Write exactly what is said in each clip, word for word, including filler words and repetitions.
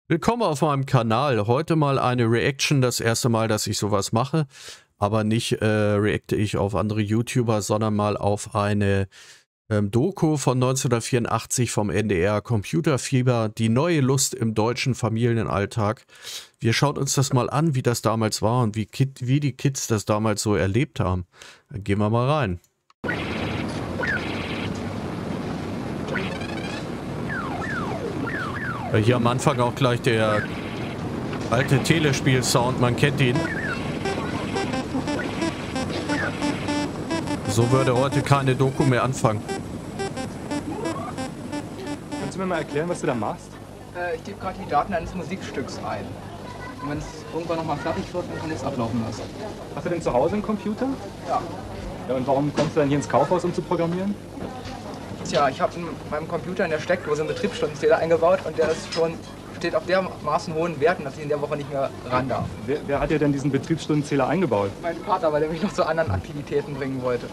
Willkommen auf meinem Kanal. Heute mal eine Reaction, das erste Mal, dass ich sowas mache. Aber nicht äh, reacte ich auf andere YouTuber, sondern mal auf eine ähm, Doku von neunzehnhundertvierundachtzig vom N D R, Computerfieber, die neue Lust im deutschen Familienalltag. Wir schauen uns das mal an, wie das damals war und wie, Kid, wie die Kids das damals so erlebt haben. Dann gehen wir mal rein. Hier am Anfang auch gleich der alte Telespiel-Sound, man kennt ihn. So würde heute keine Doku mehr anfangen. Kannst du mir mal erklären, was du da machst? Äh, ich gebe gerade die Daten eines Musikstücks ein. Und wenn es irgendwann nochmal fertig wird, dann kann ich es ablaufen lassen. Hast du denn zu Hause einen Computer? Ja. Ja, und warum kommst du dann hier ins Kaufhaus, um zu programmieren? Tja, ich habe in meinem Computer in der Steckdose einen Betriebsstundenzähler eingebaut und der ist schon, steht auf dermaßen hohen Werten, dass ich in der Woche nicht mehr ran darf. Wer, wer hat dir denn diesen Betriebsstundenzähler eingebaut? Mein Vater, weil er mich noch zu anderen Aktivitäten bringen wollte.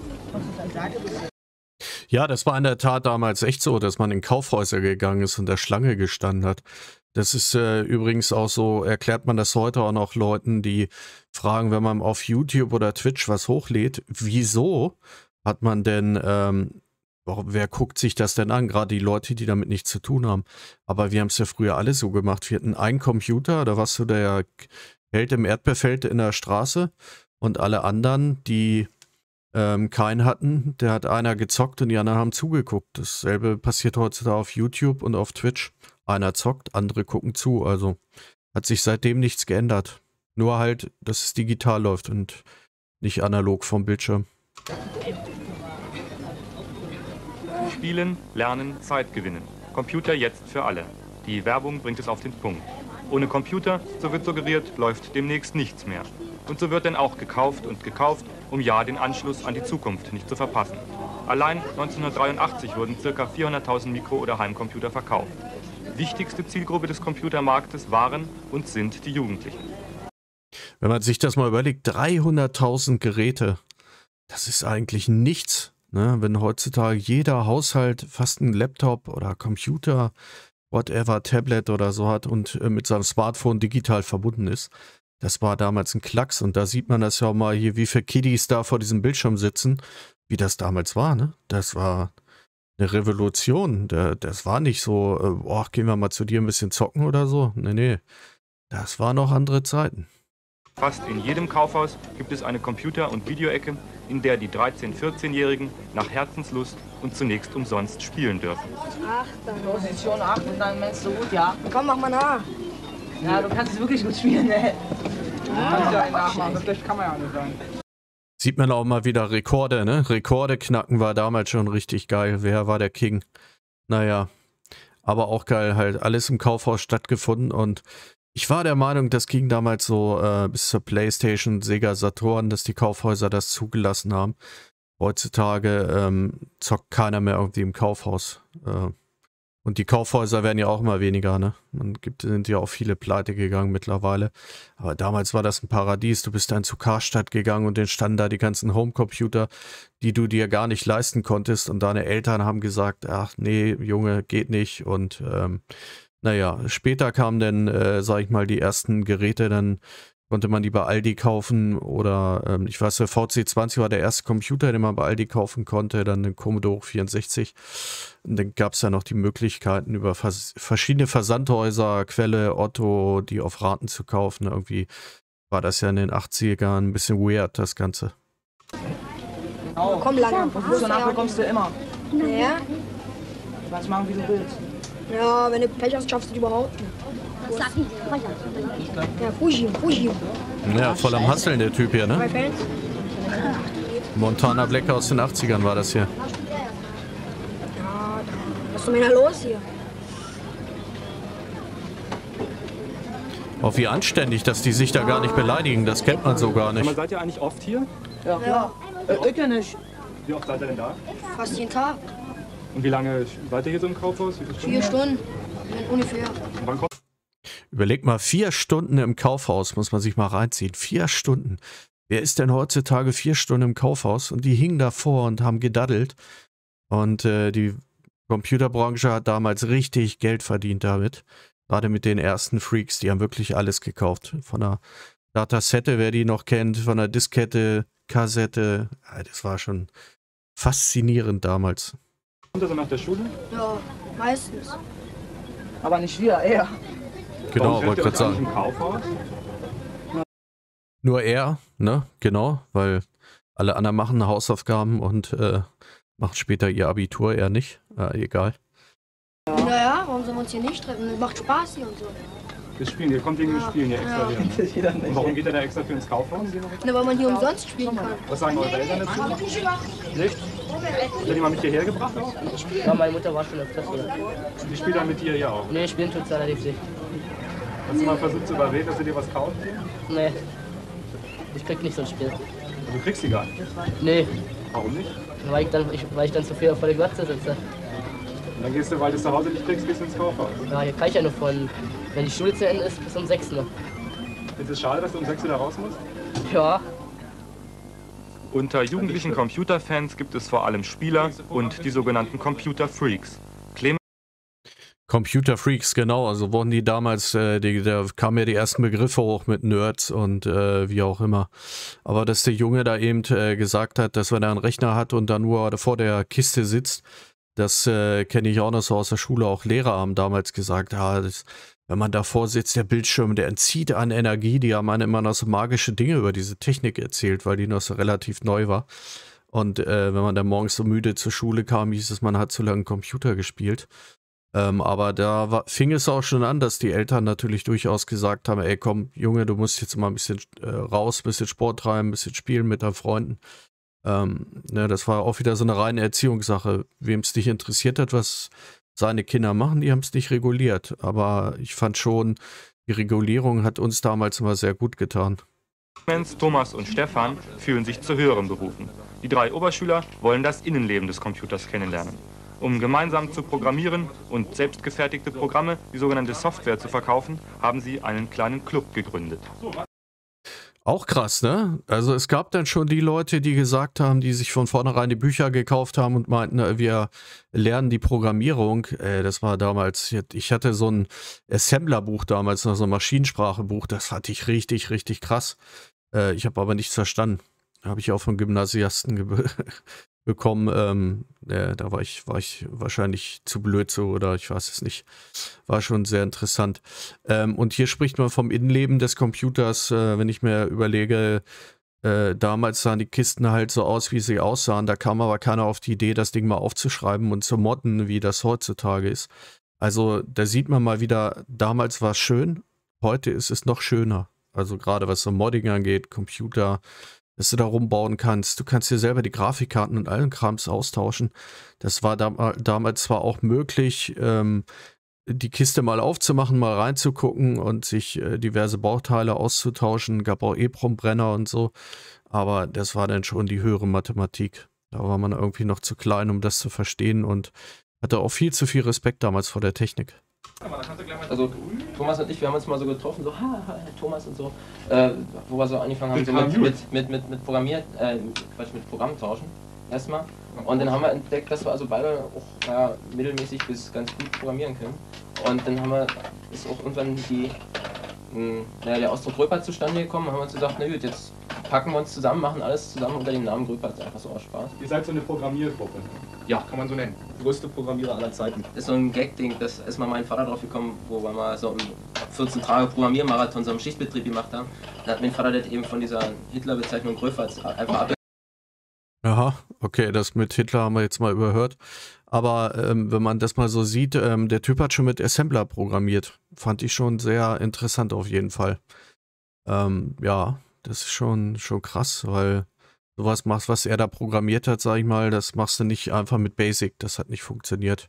Ja, das war in der Tat damals echt so, dass man in Kaufhäuser gegangen ist und der Schlange gestanden hat. Das ist äh, übrigens auch so, erklärt man das heute auch noch Leuten, die fragen, wenn man auf YouTube oder Twitch was hochlädt, wieso hat man denn... Ähm, Warum, wer guckt sich das denn an? Gerade die Leute, die damit nichts zu tun haben. Aber wir haben es ja früher alle so gemacht. Wir hatten einen Computer, da warst du der Held im Erdbeerfeld in der Straße. Und alle anderen, die ähm, keinen hatten, der hat einer gezockt und die anderen haben zugeguckt. Dasselbe passiert heutzutage auf YouTube und auf Twitch. Einer zockt, andere gucken zu. Also hat sich seitdem nichts geändert. Nur halt, dass es digital läuft und nicht analog vom Bildschirm. Spielen, lernen, Zeit gewinnen. Computer jetzt für alle. Die Werbung bringt es auf den Punkt. Ohne Computer, so wird suggeriert, läuft demnächst nichts mehr. Und so wird dann auch gekauft und gekauft, um ja den Anschluss an die Zukunft nicht zu verpassen. Allein neunzehnhundertdreiundachtzig wurden ca. vierhunderttausend Mikro- oder Heimcomputer verkauft. Wichtigste Zielgruppe des Computermarktes waren und sind die Jugendlichen. Wenn man sich das mal überlegt, dreihunderttausend Geräte, das ist eigentlich nichts. Ne, wenn heutzutage jeder Haushalt fast einen Laptop oder Computer, whatever, Tablet oder so hat und äh, mit seinem Smartphone digital verbunden ist, das war damals ein Klacks. Und da sieht man das ja auch mal hier, wie viele Kiddies da vor diesem Bildschirm sitzen, wie das damals war. Ne? Das war eine Revolution. Das war nicht so, äh, oh, gehen wir mal zu dir ein bisschen zocken oder so. Nee, nee, das waren noch andere Zeiten. Fast in jedem Kaufhaus gibt es eine Computer- und Videoecke, in der die dreizehn-, vierzehnjährigen nach Herzenslust und zunächst umsonst spielen dürfen. Acht, dann Position acht und dann meinst du gut, ja? Komm, mach mal nach. Ja, du kannst es wirklich gut spielen, ne? Kannst ja einen nachmachen, so schlecht kann man ja nicht sein. Sieht man auch mal wieder Rekorde, ne? Rekorde knacken war damals schon richtig geil. Wer war der King? Naja, aber auch geil, halt alles im Kaufhaus stattgefunden und ich war der Meinung, das ging damals so äh, bis zur PlayStation, Sega Saturn, dass die Kaufhäuser das zugelassen haben. Heutzutage ähm, zockt keiner mehr irgendwie im Kaufhaus. Äh, und die Kaufhäuser werden ja auch immer weniger, ne? Man gibt, sind ja auch viele pleite gegangen mittlerweile. Aber damals war das ein Paradies. Du bist dann zu Karstadt gegangen und dann standen da die ganzen Homecomputer, die du dir gar nicht leisten konntest. Und deine Eltern haben gesagt, ach nee, Junge, geht nicht. Und ähm, naja, später kamen dann, äh, sag ich mal, die ersten Geräte, dann konnte man die bei Aldi kaufen oder ähm, ich weiß, der V C zwanzig war der erste Computer, den man bei Aldi kaufen konnte, dann den Commodore vierundsechzig. Und dann gab es ja noch die Möglichkeiten, über vers verschiedene Versandhäuser, Quelle, Otto, die auf Raten zu kaufen. Irgendwie war das ja in den achtzigern ein bisschen weird, das Ganze. Oh, komm, lange. So nach bekommst du immer. Ja? Du kannst machen, wie du willst. Ja, wenn du Pech hast, schaffst du die überhaupt nicht. Ja, Fuji, Fuji. Ja, voll am Hasseln der Typ hier, ne? Montana Black aus den achtzigern war das hier. Ja, was ist denn wieder los hier? Auch wie anständig, dass die sich da gar nicht beleidigen, das kennt man so gar Aber nicht. seid ihr eigentlich oft hier? Ja. Ja. Äh, ich ja nicht. Wie oft seid ihr denn da? Fast jeden Tag. Und wie lange seid ihr hier so im Kaufhaus? Wie viele Stunden? Vier Stunden. Ungefähr. Und wann kommt Überleg mal, vier Stunden im Kaufhaus, muss man sich mal reinziehen. Vier Stunden. Wer ist denn heutzutage vier Stunden im Kaufhaus? Und die hingen davor und haben gedaddelt. Und äh, die Computerbranche hat damals richtig Geld verdient damit. Gerade mit den ersten Freaks, die haben wirklich alles gekauft. Von der Datasette, wer die noch kennt, von der Diskette, Kassette. Ja, das war schon faszinierend damals. Kommt das nach der Schule? Ja, meistens. Aber nicht wir, er. Genau, wollte gerade sagen. Im Kaufhaus? Nur er, ne? Genau, weil alle anderen machen Hausaufgaben und äh, machen später ihr Abitur, er nicht. Äh, egal. Naja, warum sollen wir uns hier nicht treffen? Das macht Spaß hier und so. Das Spielen, ihr kommt wegen dem Spielen hier extra Ja. her. Und warum geht er da extra für ins Kaufhaus? Na, weil man hier umsonst spielen kann. Was sagen eure Eltern dazu? Nicht? Hat die mal mit hierher gebracht auch? Ja, meine Mutter war schon öfters hier. Die spielt dann mit dir hier auch. Nee, spielen tut's allerdings nicht. Hast du mal versucht zu überreden, dass sie dir was kauft? Nee. Ich krieg nicht so ein Spiel. Du kriegst sie gar nicht. Nee. Warum nicht? Weil ich dann, ich, weil ich dann zu viel auf der Glotze sitze. Und dann gehst du, weil du es zu Hause nicht kriegst, gehst du ins Kaufhaus. Ja, hier kann ich ja nur von, wenn die Schule zu Ende ist, bis um sechs noch. Ist es schade, dass du um sechs wieder raus musst? Ja. Unter jugendlichen Computerfans gibt es vor allem Spieler und die sogenannten Computerfreaks. Clemens Computer Freaks, genau, also wurden die damals, äh, die, da kamen ja die ersten Begriffe hoch mit Nerds und äh, wie auch immer. Aber dass der Junge da eben äh, gesagt hat, dass wenn er einen Rechner hat und dann nur vor der Kiste sitzt, das äh, kenne ich auch noch so aus der Schule, auch Lehrer haben damals gesagt, ja, das, wenn man davor sitzt, der Bildschirm, der entzieht an Energie, die haben einem immer noch so magische Dinge über diese Technik erzählt, weil die noch so relativ neu war. Und äh, wenn man dann morgens so müde zur Schule kam, hieß es, man hat zu lange Computer gespielt. Ähm, aber da war, fing es auch schon an, dass die Eltern natürlich durchaus gesagt haben, ey komm, Junge, du musst jetzt mal ein bisschen äh, raus, ein bisschen Sport treiben, ein bisschen spielen mit deinen Freunden. Ähm, ne, das war auch wieder so eine reine Erziehungssache. Wem es nicht interessiert hat, was seine Kinder machen, die haben es nicht reguliert. Aber ich fand schon, die Regulierung hat uns damals immer sehr gut getan. Thomas und Stefan fühlen sich zu höheren berufen. Die drei Oberschüler wollen das Innenleben des Computers kennenlernen. Um gemeinsam zu programmieren und selbstgefertigte Programme, die sogenannte Software, zu verkaufen, haben sie einen kleinen Club gegründet. Auch krass, ne? Also es gab dann schon die Leute, die gesagt haben, die sich von vornherein die Bücher gekauft haben und meinten, wir lernen die Programmierung. Äh, das war damals, ich hatte so ein Assembler-Buch damals, noch so ein Maschinensprache-Buch, das fand ich richtig, richtig krass. Äh, ich habe aber nichts verstanden. Habe ich auch von Gymnasiasten bekommen. Ähm, äh, da war ich, war ich wahrscheinlich zu blöd so oder ich weiß es nicht. War schon sehr interessant. Ähm, und hier spricht man vom Innenleben des Computers. Äh, wenn ich mir überlege, äh, damals sahen die Kisten halt so aus, wie sie aussahen. Da kam aber keiner auf die Idee, das Ding mal aufzuschreiben und zu modden, wie das heutzutage ist. Also da sieht man mal wieder, damals war es schön, heute ist es noch schöner. Also gerade was so Modding angeht, Computer, dass du da rumbauen kannst. Du kannst dir selber die Grafikkarten und allen Krams austauschen. Das war dam damals zwar auch möglich, ähm, die Kiste mal aufzumachen, mal reinzugucken und sich äh, diverse Bauteile auszutauschen. Gab auch EEPROM-Brenner und so. Aber das war dann schon die höhere Mathematik. Da war man irgendwie noch zu klein, um das zu verstehen und hatte auch viel zu viel Respekt damals vor der Technik. Also Thomas und ich, wir haben uns mal so getroffen, so ha, ha Thomas und so, äh, wo wir so angefangen haben so mit, mit, mit, mit, mit Programmieren, äh, Quatsch, mit Programm tauschen, erstmal. Und dann haben wir entdeckt, dass wir also beide auch ja, mittelmäßig bis ganz gut programmieren können. Und dann haben wir, ist auch irgendwann die, mh, naja, der Ausdruck Gröpert zustande gekommen, haben wir uns gesagt, na gut, jetzt packen wir uns zusammen, machen alles zusammen unter dem Namen Gröpert, einfach so aus Spaß. Ihr seid so eine Programmiergruppe. Ja. Kann man so nennen. Größte Programmierer aller Zeiten. Das ist so ein Gag-Ding, das ist mal mein Vater drauf gekommen, wo wir mal so einen vierzehn Tage Programmiermarathon so im Schichtbetrieb gemacht haben. Dann hat mein Vater das eben von dieser Hitler-Bezeichnung Gröpert einfach ab. Aha, okay, das mit Hitler haben wir jetzt mal überhört. Aber ähm, wenn man das mal so sieht, ähm, der Typ hat schon mit Assembler programmiert. Fand ich schon sehr interessant auf jeden Fall. Ähm, ja, das ist schon, schon krass, weil sowas machst, was er da programmiert hat, sag ich mal, das machst du nicht einfach mit Basic. Das hat nicht funktioniert.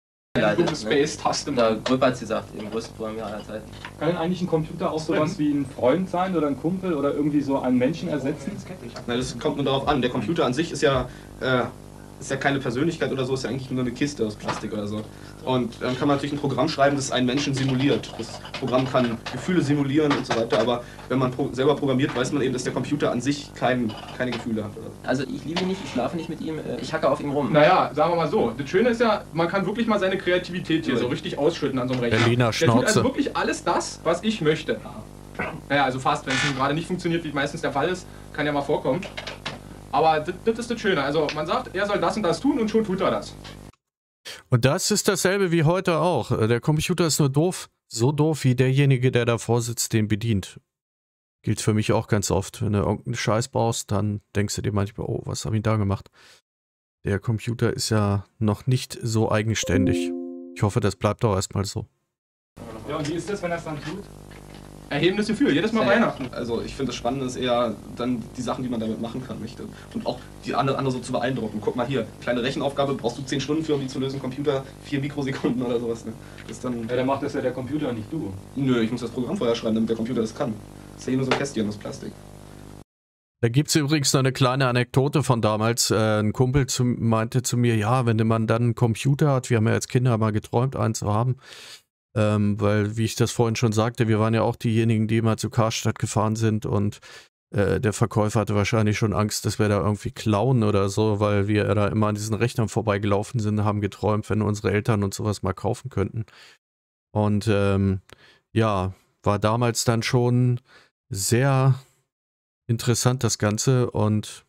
Space-Taste. Da Gröpert gesagt, eben größte Programmierer aller Zeiten. Kann eigentlich ein Computer auch sowas wie ein Freund sein oder ein Kumpel oder irgendwie so einen Menschen ersetzen? Na, das kommt nur darauf an. Der Computer an sich ist ja äh, ist ja keine Persönlichkeit oder so, ist ja eigentlich nur eine Kiste aus Plastik oder so. Und dann kann man natürlich ein Programm schreiben, das einen Menschen simuliert. Das Programm kann Gefühle simulieren und so weiter, aber wenn man pro selber programmiert, weiß man eben, dass der Computer an sich kein, keine Gefühle hat. Oder? Also ich liebe ihn nicht, ich schlafe nicht mit ihm, ich hacke auf ihm rum. Naja, sagen wir mal so, das Schöne ist ja, man kann wirklich mal seine Kreativität hier so richtig ausschütten an so einem Rechner. Berliner Der tut Schnauze. also wirklich alles das, was ich möchte. Naja, also fast, wenn es gerade nicht funktioniert, wie meistens der Fall ist, kann ja mal vorkommen. Aber das, das ist das Schöne, also man sagt, er soll das und das tun und schon tut er das. Und das ist dasselbe wie heute auch. Der Computer ist nur doof, so doof wie derjenige, der davor sitzt, den bedient. Gilt für mich auch ganz oft. Wenn du irgendeinen Scheiß baust, dann denkst du dir manchmal, oh, was habe ich da gemacht? Der Computer ist ja noch nicht so eigenständig. Ich hoffe, das bleibt auch erstmal so. Ja, und wie ist das, wenn er es dann tut? Erhebendes Gefühl, jedes Mal Weihnachten. Also ich finde das Spannende ist eher dann die Sachen, die man damit machen kann. Nicht? Und auch die andere, andere so zu beeindrucken. Guck mal hier, kleine Rechenaufgabe, brauchst du zehn Stunden für, um die zu lösen, Computer vier Mikrosekunden oder sowas. Ne? Das ist dann ja, der macht das ja der Computer, nicht du. Nö, ich muss das Programm vorher schreiben, damit der Computer das kann. Das ist ja hier nur so ein Kästchen aus Plastik. Da gibt es übrigens noch eine kleine Anekdote von damals. Äh, ein Kumpel zu, meinte zu mir, ja, wenn man dann einen Computer hat, wir haben ja als Kinder mal geträumt, einen zu haben, Ähm, weil, wie ich das vorhin schon sagte, wir waren ja auch diejenigen, die immer zu Karstadt gefahren sind und äh, der Verkäufer hatte wahrscheinlich schon Angst, dass wir da irgendwie klauen oder so, weil wir da immer an diesen Rechnern vorbeigelaufen sind, haben geträumt, wenn unsere Eltern uns sowas mal kaufen könnten. Und ähm, ja, war damals dann schon sehr interessant das Ganze und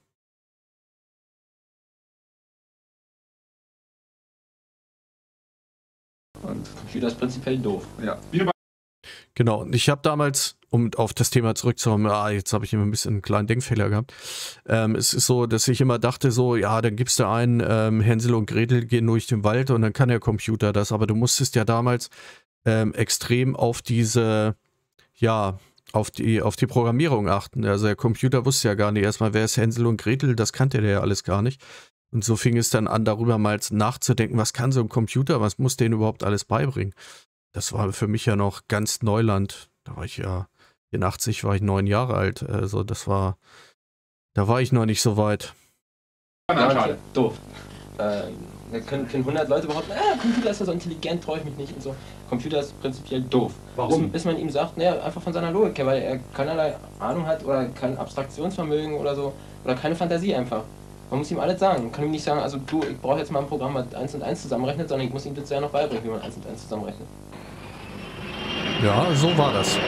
Und Computer ist prinzipiell doof. Ja. genau, und ich habe damals, um auf das Thema zurückzukommen, ah, jetzt habe ich immer ein bisschen einen kleinen Denkfehler gehabt. Ähm, es ist so, dass ich immer dachte so, ja, dann gibst du einen, ähm, Hänsel und Gretel gehen durch den Wald und dann kann der Computer das, aber du musstest ja damals ähm, extrem auf diese, ja, auf die, auf die Programmierung achten. Also der Computer wusste ja gar nicht erstmal, wer ist Hänsel und Gretel, das kannte der ja alles gar nicht. Und so fing es dann an, darüber mal nachzudenken, was kann so ein Computer, was muss denen überhaupt alles beibringen. Das war für mich ja noch ganz Neuland. Da war ich ja, in achtzig war ich neun Jahre alt. Also das war, da war ich noch nicht so weit. Ja, schade. Doof. Äh, da können, können hundert Leute behaupten, ah, Computer ist ja so intelligent, traue ich mich nicht und so. Computer ist prinzipiell doof. Warum? Bis, bis man ihm sagt, naja, einfach von seiner Logik her, weil er keinerlei Ahnung hat oder kein Abstraktionsvermögen oder so. Oder keine Fantasie einfach. Man muss ihm alles sagen. Man kann ihm nicht sagen, also du, ich brauche jetzt mal ein Programm, das eins und eins zusammenrechnet, sondern ich muss ihm das ja noch beibringen, wie man eins und eins zusammenrechnet. Ja, so war das.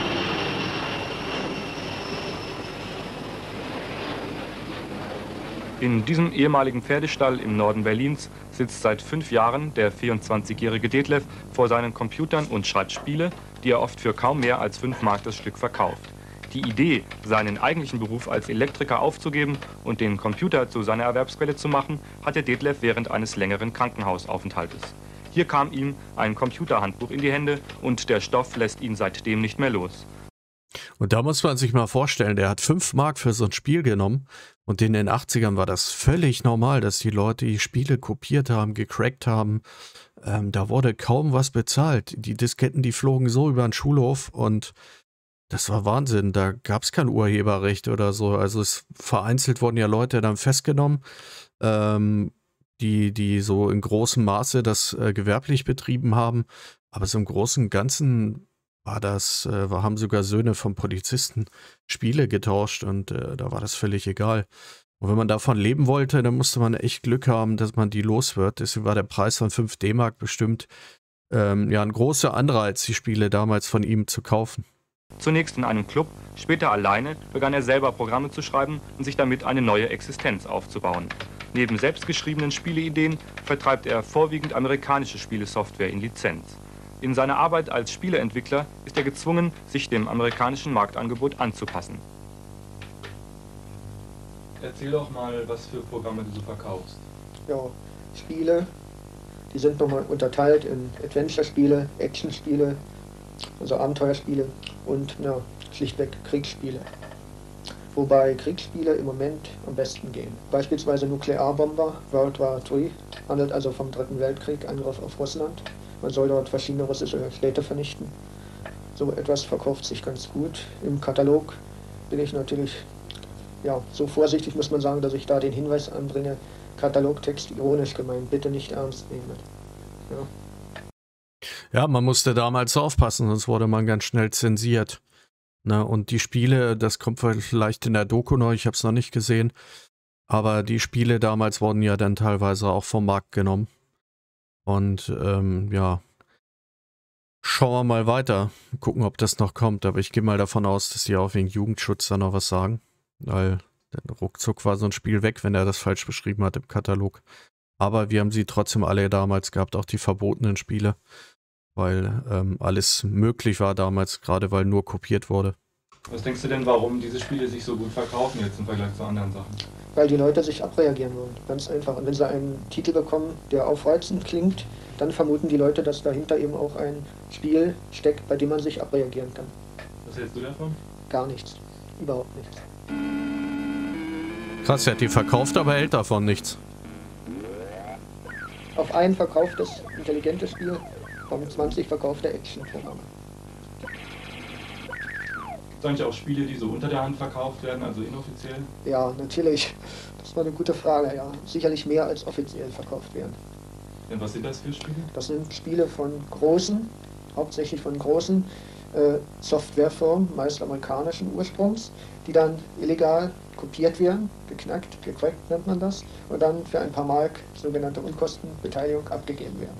In diesem ehemaligen Pferdestall im Norden Berlins sitzt seit fünf Jahren der vierundzwanzigjährige Detlef vor seinen Computern und schreibt Spiele, die er oft für kaum mehr als fünf Mark das Stück verkauft. Die Idee, seinen eigentlichen Beruf als Elektriker aufzugeben und den Computer zu seiner Erwerbsquelle zu machen, hatte Detlef während eines längeren Krankenhausaufenthaltes. Hier kam ihm ein Computerhandbuch in die Hände und der Stoff lässt ihn seitdem nicht mehr los. Und da muss man sich mal vorstellen, der hat fünf Mark für so ein Spiel genommen und in den achtzigern war das völlig normal, dass die Leute die Spiele kopiert haben, gecrackt haben. Ähm, da wurde kaum was bezahlt. Die Disketten, die flogen so über den Schulhof und das war Wahnsinn. Da gab es kein Urheberrecht oder so. Also es vereinzelt wurden ja Leute dann festgenommen, ähm, die, die so in großem Maße das äh, gewerblich betrieben haben. Aber so im Großen und Ganzen war das, äh, haben sogar Söhne von Polizisten Spiele getauscht und äh, da war das völlig egal. Und wenn man davon leben wollte, dann musste man echt Glück haben, dass man die los wird. Deswegen war der Preis von fünf D-Mark bestimmt ähm, ja ein großer Anreiz, die Spiele damals von ihm zu kaufen. Zunächst in einem Club, später alleine begann er selber Programme zu schreiben und sich damit eine neue Existenz aufzubauen. Neben selbstgeschriebenen Spieleideen vertreibt er vorwiegend amerikanische Spielesoftware in Lizenz. In seiner Arbeit als Spieleentwickler ist er gezwungen, sich dem amerikanischen Marktangebot anzupassen. Erzähl doch mal, was für Programme du so verkaufst. Ja, Spiele, die sind nochmal unterteilt in Adventure-Spiele, Action-Spiele, also Abenteuerspiele und ja, schlichtweg Kriegsspiele. Wobei Kriegsspiele im Moment am besten gehen. Beispielsweise Nuklearbomber, World War drei, handelt also vom Dritten Weltkrieg, Angriff auf Russland. Man soll dort verschiedene russische Städte vernichten. So etwas verkauft sich ganz gut. Im Katalog bin ich natürlich ja, so vorsichtig, muss man sagen, dass ich da den Hinweis anbringe, Katalogtext ironisch gemeint, bitte nicht ernst nehmen. Ja. Ja, man musste damals aufpassen, sonst wurde man ganz schnell zensiert. Na, und die Spiele, das kommt vielleicht in der Doku noch, ich habe es noch nicht gesehen, aber die Spiele damals wurden ja dann teilweise auch vom Markt genommen. Und ähm, ja, schauen wir mal weiter, gucken, ob das noch kommt. Aber ich gehe mal davon aus, dass die auch wegen Jugendschutz da noch was sagen, weil dann ruckzuck war so ein Spiel weg, wenn er das falsch beschrieben hat im Katalog. Aber wir haben sie trotzdem alle damals gehabt, auch die verbotenen Spiele, weil ähm, alles möglich war damals, gerade weil nur kopiert wurde. Was denkst du denn, warum diese Spiele sich so gut verkaufen jetzt im Vergleich zu anderen Sachen? Weil die Leute sich abreagieren wollen, ganz einfach. Und wenn sie einen Titel bekommen, der aufreizend klingt, dann vermuten die Leute, dass dahinter eben auch ein Spiel steckt, bei dem man sich abreagieren kann. Was hältst du davon? Gar nichts. Überhaupt nichts. Krass, er hat die verkauft, aber hält davon nichts. Auf ein verkauftes, intelligentes Spiel kommen zwanzig verkaufte Action-Programme. Gibt es eigentlich auch Spiele, die so unter der Hand verkauft werden, also inoffiziell? Ja, natürlich. Das war eine gute Frage, ja. Sicherlich mehr als offiziell verkauft werden. Ja, was sind das für Spiele? Das sind Spiele von großen, hauptsächlich von großen äh, Softwarefirmen, meist amerikanischen Ursprungs, die dann illegal kopiert werden, geknackt, gecrackt nennt man das, und dann für ein paar Mark sogenannte Unkostenbeteiligung abgegeben werden.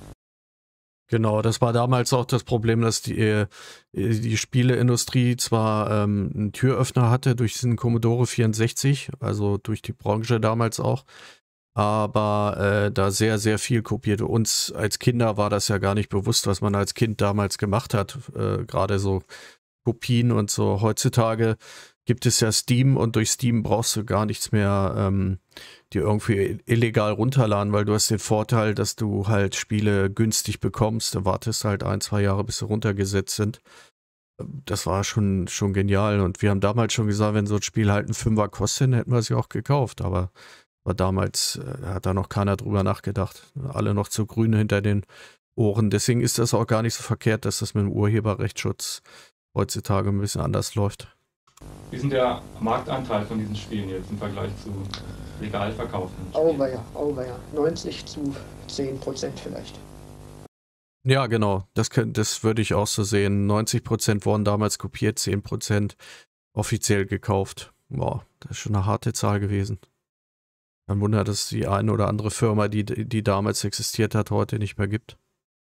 Genau, das war damals auch das Problem, dass die, die Spieleindustrie zwar ähm, einen Türöffner hatte durch diesen Commodore vierundsechzig, also durch die Branche damals auch, aber äh, da sehr, sehr viel kopierte. Uns als Kinder war das ja gar nicht bewusst, was man als Kind damals gemacht hat, äh, gerade so Kopien und so. Heutzutage gibt es ja Steam und durch Steam brauchst du gar nichts mehr ähm, dir irgendwie illegal runterladen, weil du hast den Vorteil, dass du halt Spiele günstig bekommst. Du wartest halt ein, zwei Jahre, bis sie runtergesetzt sind. Das war schon, schon genial. Und wir haben damals schon gesagt, wenn so ein Spiel halt einen Fünfer kostet, hätten wir es ja auch gekauft. Aber war damals äh, hat da noch keiner drüber nachgedacht. Alle noch zu grün hinter den Ohren. Deswegen ist das auch gar nicht so verkehrt, dass das mit dem Urheberrechtsschutz heutzutage ein bisschen anders läuft. Wie ist denn der Marktanteil von diesen Spielen jetzt im Vergleich zu legal verkauften Spielen? Auweia, auweia. neunzig zu zehn Prozent vielleicht. Ja, genau. Das, das würde ich auch so sehen. neunzig Prozent wurden damals kopiert, zehn Prozent offiziell gekauft. Boah, das ist schon eine harte Zahl gewesen. Dann wundert es die eine oder andere Firma, die, die damals existiert hat, heute nicht mehr gibt.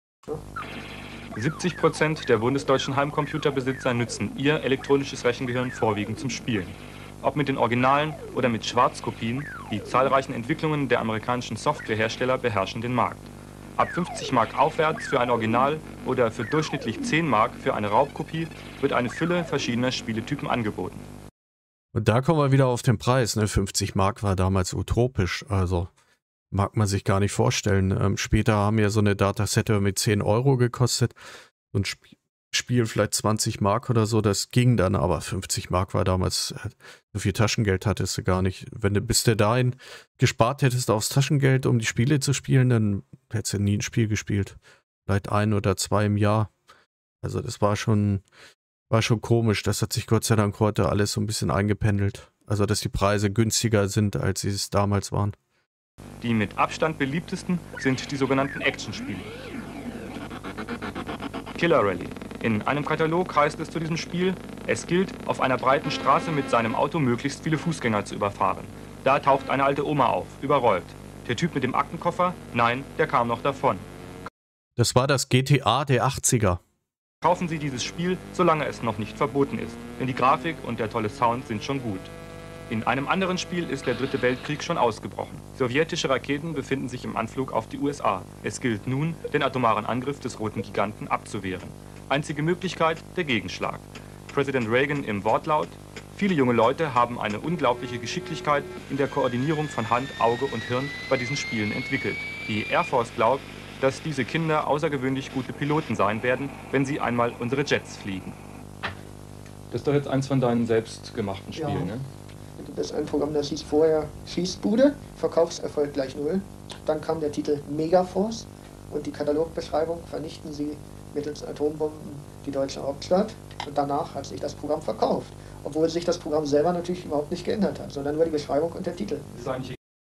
siebzig Prozent der bundesdeutschen Heimcomputerbesitzer nutzen ihr elektronisches Rechengehirn vorwiegend zum Spielen. Ob mit den Originalen oder mit Schwarzkopien, die zahlreichen Entwicklungen der amerikanischen Softwarehersteller beherrschen den Markt. Ab fünfzig Mark aufwärts für ein Original oder für durchschnittlich zehn Mark für eine Raubkopie wird eine Fülle verschiedener Spieletypen angeboten. Und da kommen wir wieder auf den Preis. Ne? fünfzig Mark war damals utopisch, also mag man sich gar nicht vorstellen. Ähm, später haben ja so eine Datasette mit zehn Euro gekostet. So ein Sp Spiel vielleicht zwanzig Mark oder so, das ging dann, aber fünfzig Mark war damals, so viel Taschengeld hattest du gar nicht. Wenn du bis dahin gespart hättest aufs Taschengeld, um die Spiele zu spielen, dann hättest du nie ein Spiel gespielt. Vielleicht ein oder zwei im Jahr. Also das war schon, war schon komisch. Das hat sich Gott sei Dank heute alles so ein bisschen eingependelt. Also dass die Preise günstiger sind, als sie es damals waren. Die mit Abstand beliebtesten sind die sogenannten Actionspiele. Killer Rally. In einem Katalog heißt es zu diesem Spiel, es gilt, auf einer breiten Straße mit seinem Auto möglichst viele Fußgänger zu überfahren. Da taucht eine alte Oma auf, überrollt. Der Typ mit dem Aktenkoffer? Nein, der kam noch davon. Das war das G T A der achtziger. Kaufen Sie dieses Spiel, solange es noch nicht verboten ist, denn die Grafik und der tolle Sound sind schon gut. In einem anderen Spiel ist der Dritte Weltkrieg schon ausgebrochen. Sowjetische Raketen befinden sich im Anflug auf die U S A. Es gilt nun, den atomaren Angriff des roten Giganten abzuwehren. Einzige Möglichkeit, der Gegenschlag. Präsident Reagan im Wortlaut: Viele junge Leute haben eine unglaubliche Geschicklichkeit in der Koordinierung von Hand, Auge und Hirn bei diesen Spielen entwickelt. Die Air Force glaubt, dass diese Kinder außergewöhnlich gute Piloten sein werden, wenn sie einmal unsere Jets fliegen. Das ist doch jetzt eins von deinen selbstgemachten Spielen, ja. Ne? Da gibt es ein Programm, das hieß vorher Schießbude, Verkaufserfolg gleich null. Dann kam der Titel Megaforce und die Katalogbeschreibung: Vernichten Sie mittels Atombomben die deutsche Hauptstadt. Und danach hat sich das Programm verkauft. Obwohl sich das Programm selber natürlich überhaupt nicht geändert hat, sondern nur die Beschreibung und der Titel.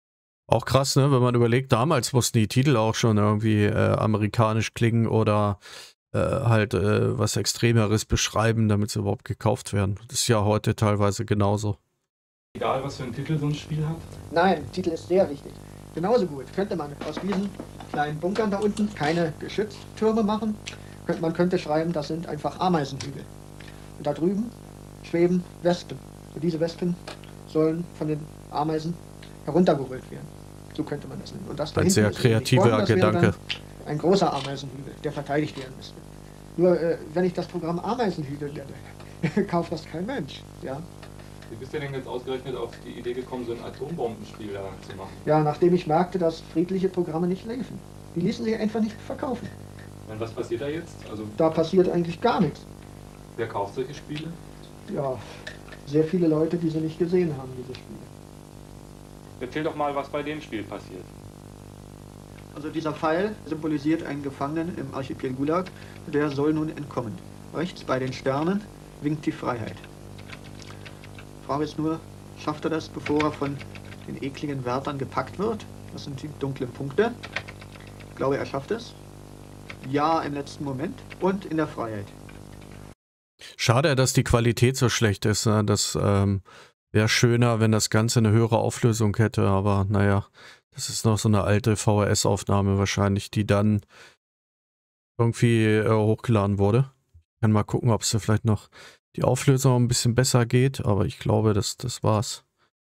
Auch krass, ne? Wenn man überlegt, damals mussten die Titel auch schon irgendwie äh, amerikanisch klingen oder äh, halt äh, was Extremeres beschreiben, damit sie überhaupt gekauft werden. Das ist ja heute teilweise genauso. Egal, was für einen Titel so ein Spiel hat? Nein, Titel ist sehr wichtig. Genauso gut könnte man aus diesen kleinen Bunkern da unten keine Geschütztürme machen. Man könnte schreiben, das sind einfach Ameisenhügel. Und da drüben schweben Wespen. Und diese Wespen sollen von den Ameisen heruntergeholt werden. So könnte man das nennen. Und das da Ein sehr kreativer Gedanke. Ein großer Ameisenhügel, der verteidigt werden müsste. Nur, äh, wenn ich das Programm Ameisenhügel nenne, kauft das kein Mensch. Ja? Wie bist du denn jetzt ausgerechnet auf die Idee gekommen, so ein Atombombenspiel da zu machen? Ja, nachdem ich merkte, dass friedliche Programme nicht liefen. Die ließen sich einfach nicht verkaufen. Und was passiert da jetzt? Also, da passiert eigentlich gar nichts. Wer kauft solche Spiele? Ja, sehr viele Leute, die sie nicht gesehen haben, diese Spiele. Erzähl doch mal, was bei dem Spiel passiert. Also dieser Pfeil symbolisiert einen Gefangenen im Archipel Gulag, der soll nun entkommen. Rechts bei den Sternen winkt die Freiheit. Die Frage ist nur, schafft er das, bevor er von den ekligen Wärtern gepackt wird? Das sind die dunklen Punkte. Ich glaube, er schafft es. Ja, im letzten Moment und in der Freiheit. Schade, dass die Qualität so schlecht ist. Ne? Das ähm, wäre schöner, wenn das Ganze eine höhere Auflösung hätte, aber naja, das ist noch so eine alte V H S-Aufnahme wahrscheinlich, die dann irgendwie äh, hochgeladen wurde. Ich kann mal gucken, ob es da vielleicht noch die Auflösung ein bisschen besser geht, aber ich glaube, das, das war's.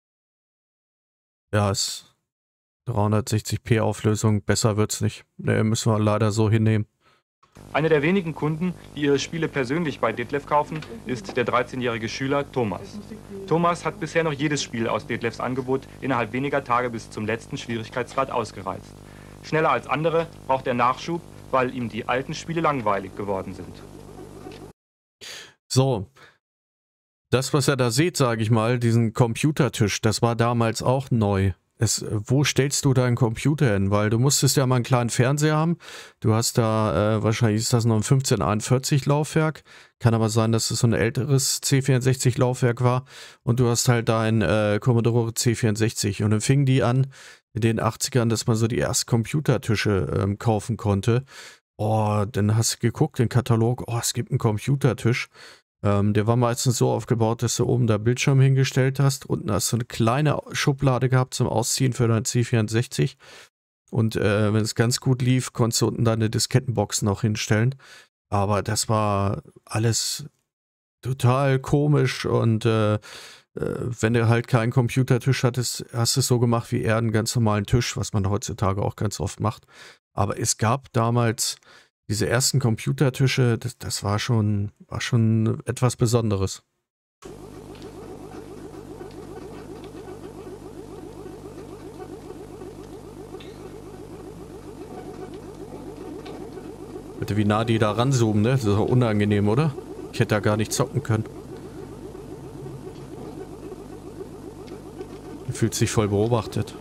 Ja, es ist dreihundertsechzig p Auflösung, besser wird's nicht. Ne, müssen wir leider so hinnehmen. Einer der wenigen Kunden, die ihre Spiele persönlich bei Detlef kaufen, ist der dreizehnjährige Schüler Thomas. Thomas hat bisher noch jedes Spiel aus Detlefs Angebot innerhalb weniger Tage bis zum letzten Schwierigkeitsgrad ausgereizt. Schneller als andere braucht er Nachschub, weil ihm die alten Spiele langweilig geworden sind. So, das, was ihr da seht, sage ich mal, diesen Computertisch, das war damals auch neu. Es, wo stellst du deinen Computer hin? Weil du musstest ja mal einen kleinen Fernseher haben. Du hast da, äh, wahrscheinlich ist das noch ein fünfzehn einundvierzig Laufwerk. Kann aber sein, dass es so ein älteres C vierundsechzig Laufwerk war. Und du hast halt dein äh, Commodore C vierundsechzig. Und dann fingen die an, in den achtzigern, dass man so die ersten Computertische ähm, kaufen konnte. Oh, dann hast du geguckt, den Katalog, oh, es gibt einen Computertisch. Ähm, der war meistens so aufgebaut, dass du oben da Bildschirm hingestellt hast. Unten hast du eine kleine Schublade gehabt zum Ausziehen für dein C vierundsechzig. Und äh, wenn es ganz gut lief, konntest du unten deine Diskettenbox noch hinstellen. Aber das war alles total komisch. Und äh, äh, wenn du halt keinen Computertisch hattest, hast du es so gemacht wie eher einen ganz normalen Tisch, was man heutzutage auch ganz oft macht. Aber es gab damals diese ersten Computertische, das, das war schon, war schon etwas Besonderes. Bitte, wie nah die da ranzoomen, ne? Das ist doch unangenehm, oder? Ich hätte da gar nicht zocken können. Man fühlt sich voll beobachtet.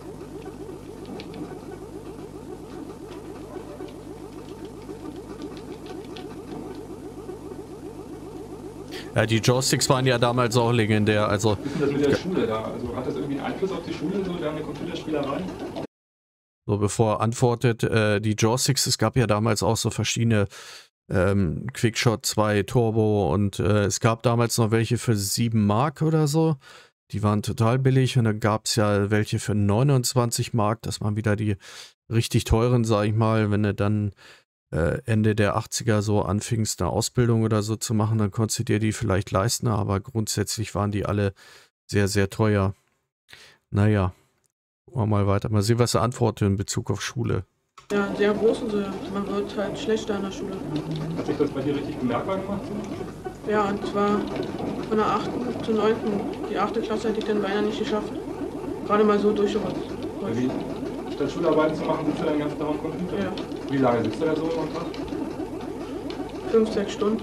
Ja, die Joysticks waren ja damals auch legendär, also... Wie ist denn das mit der Schule da? Also hat das irgendwie einen Einfluss auf die Schule, so deine Computerspielerei? So, bevor er antwortet, äh, die Joysticks, es gab ja damals auch so verschiedene ähm, Quickshot zwei Turbo und äh, es gab damals noch welche für sieben Mark oder so. Die waren total billig und dann gab es ja welche für neunundzwanzig Mark, das waren wieder die richtig teuren, sag ich mal, wenn du dann Ende der achtziger so anfingst, eine Ausbildung oder so zu machen, dann konntest du dir die vielleicht leisten, aber grundsätzlich waren die alle sehr, sehr teuer. Naja, gucken wir mal weiter. Mal sehen, was er antwortet in Bezug auf Schule. Ja, sehr groß und so. Man wird halt schlechter in der Schule. Hat sich das bei dir richtig bemerkbar gemacht? Ja, und zwar von der achten zur neunten Die achte Klasse hätte ich dann beinahe nicht geschafft. Gerade mal so durchgerutscht. Statt Schularbeiten zu machen, sitzt du dann den ganzen Tag am Computer? Ja. Wie lange sitzt du da so am Tag? Fünf, sechs Stunden.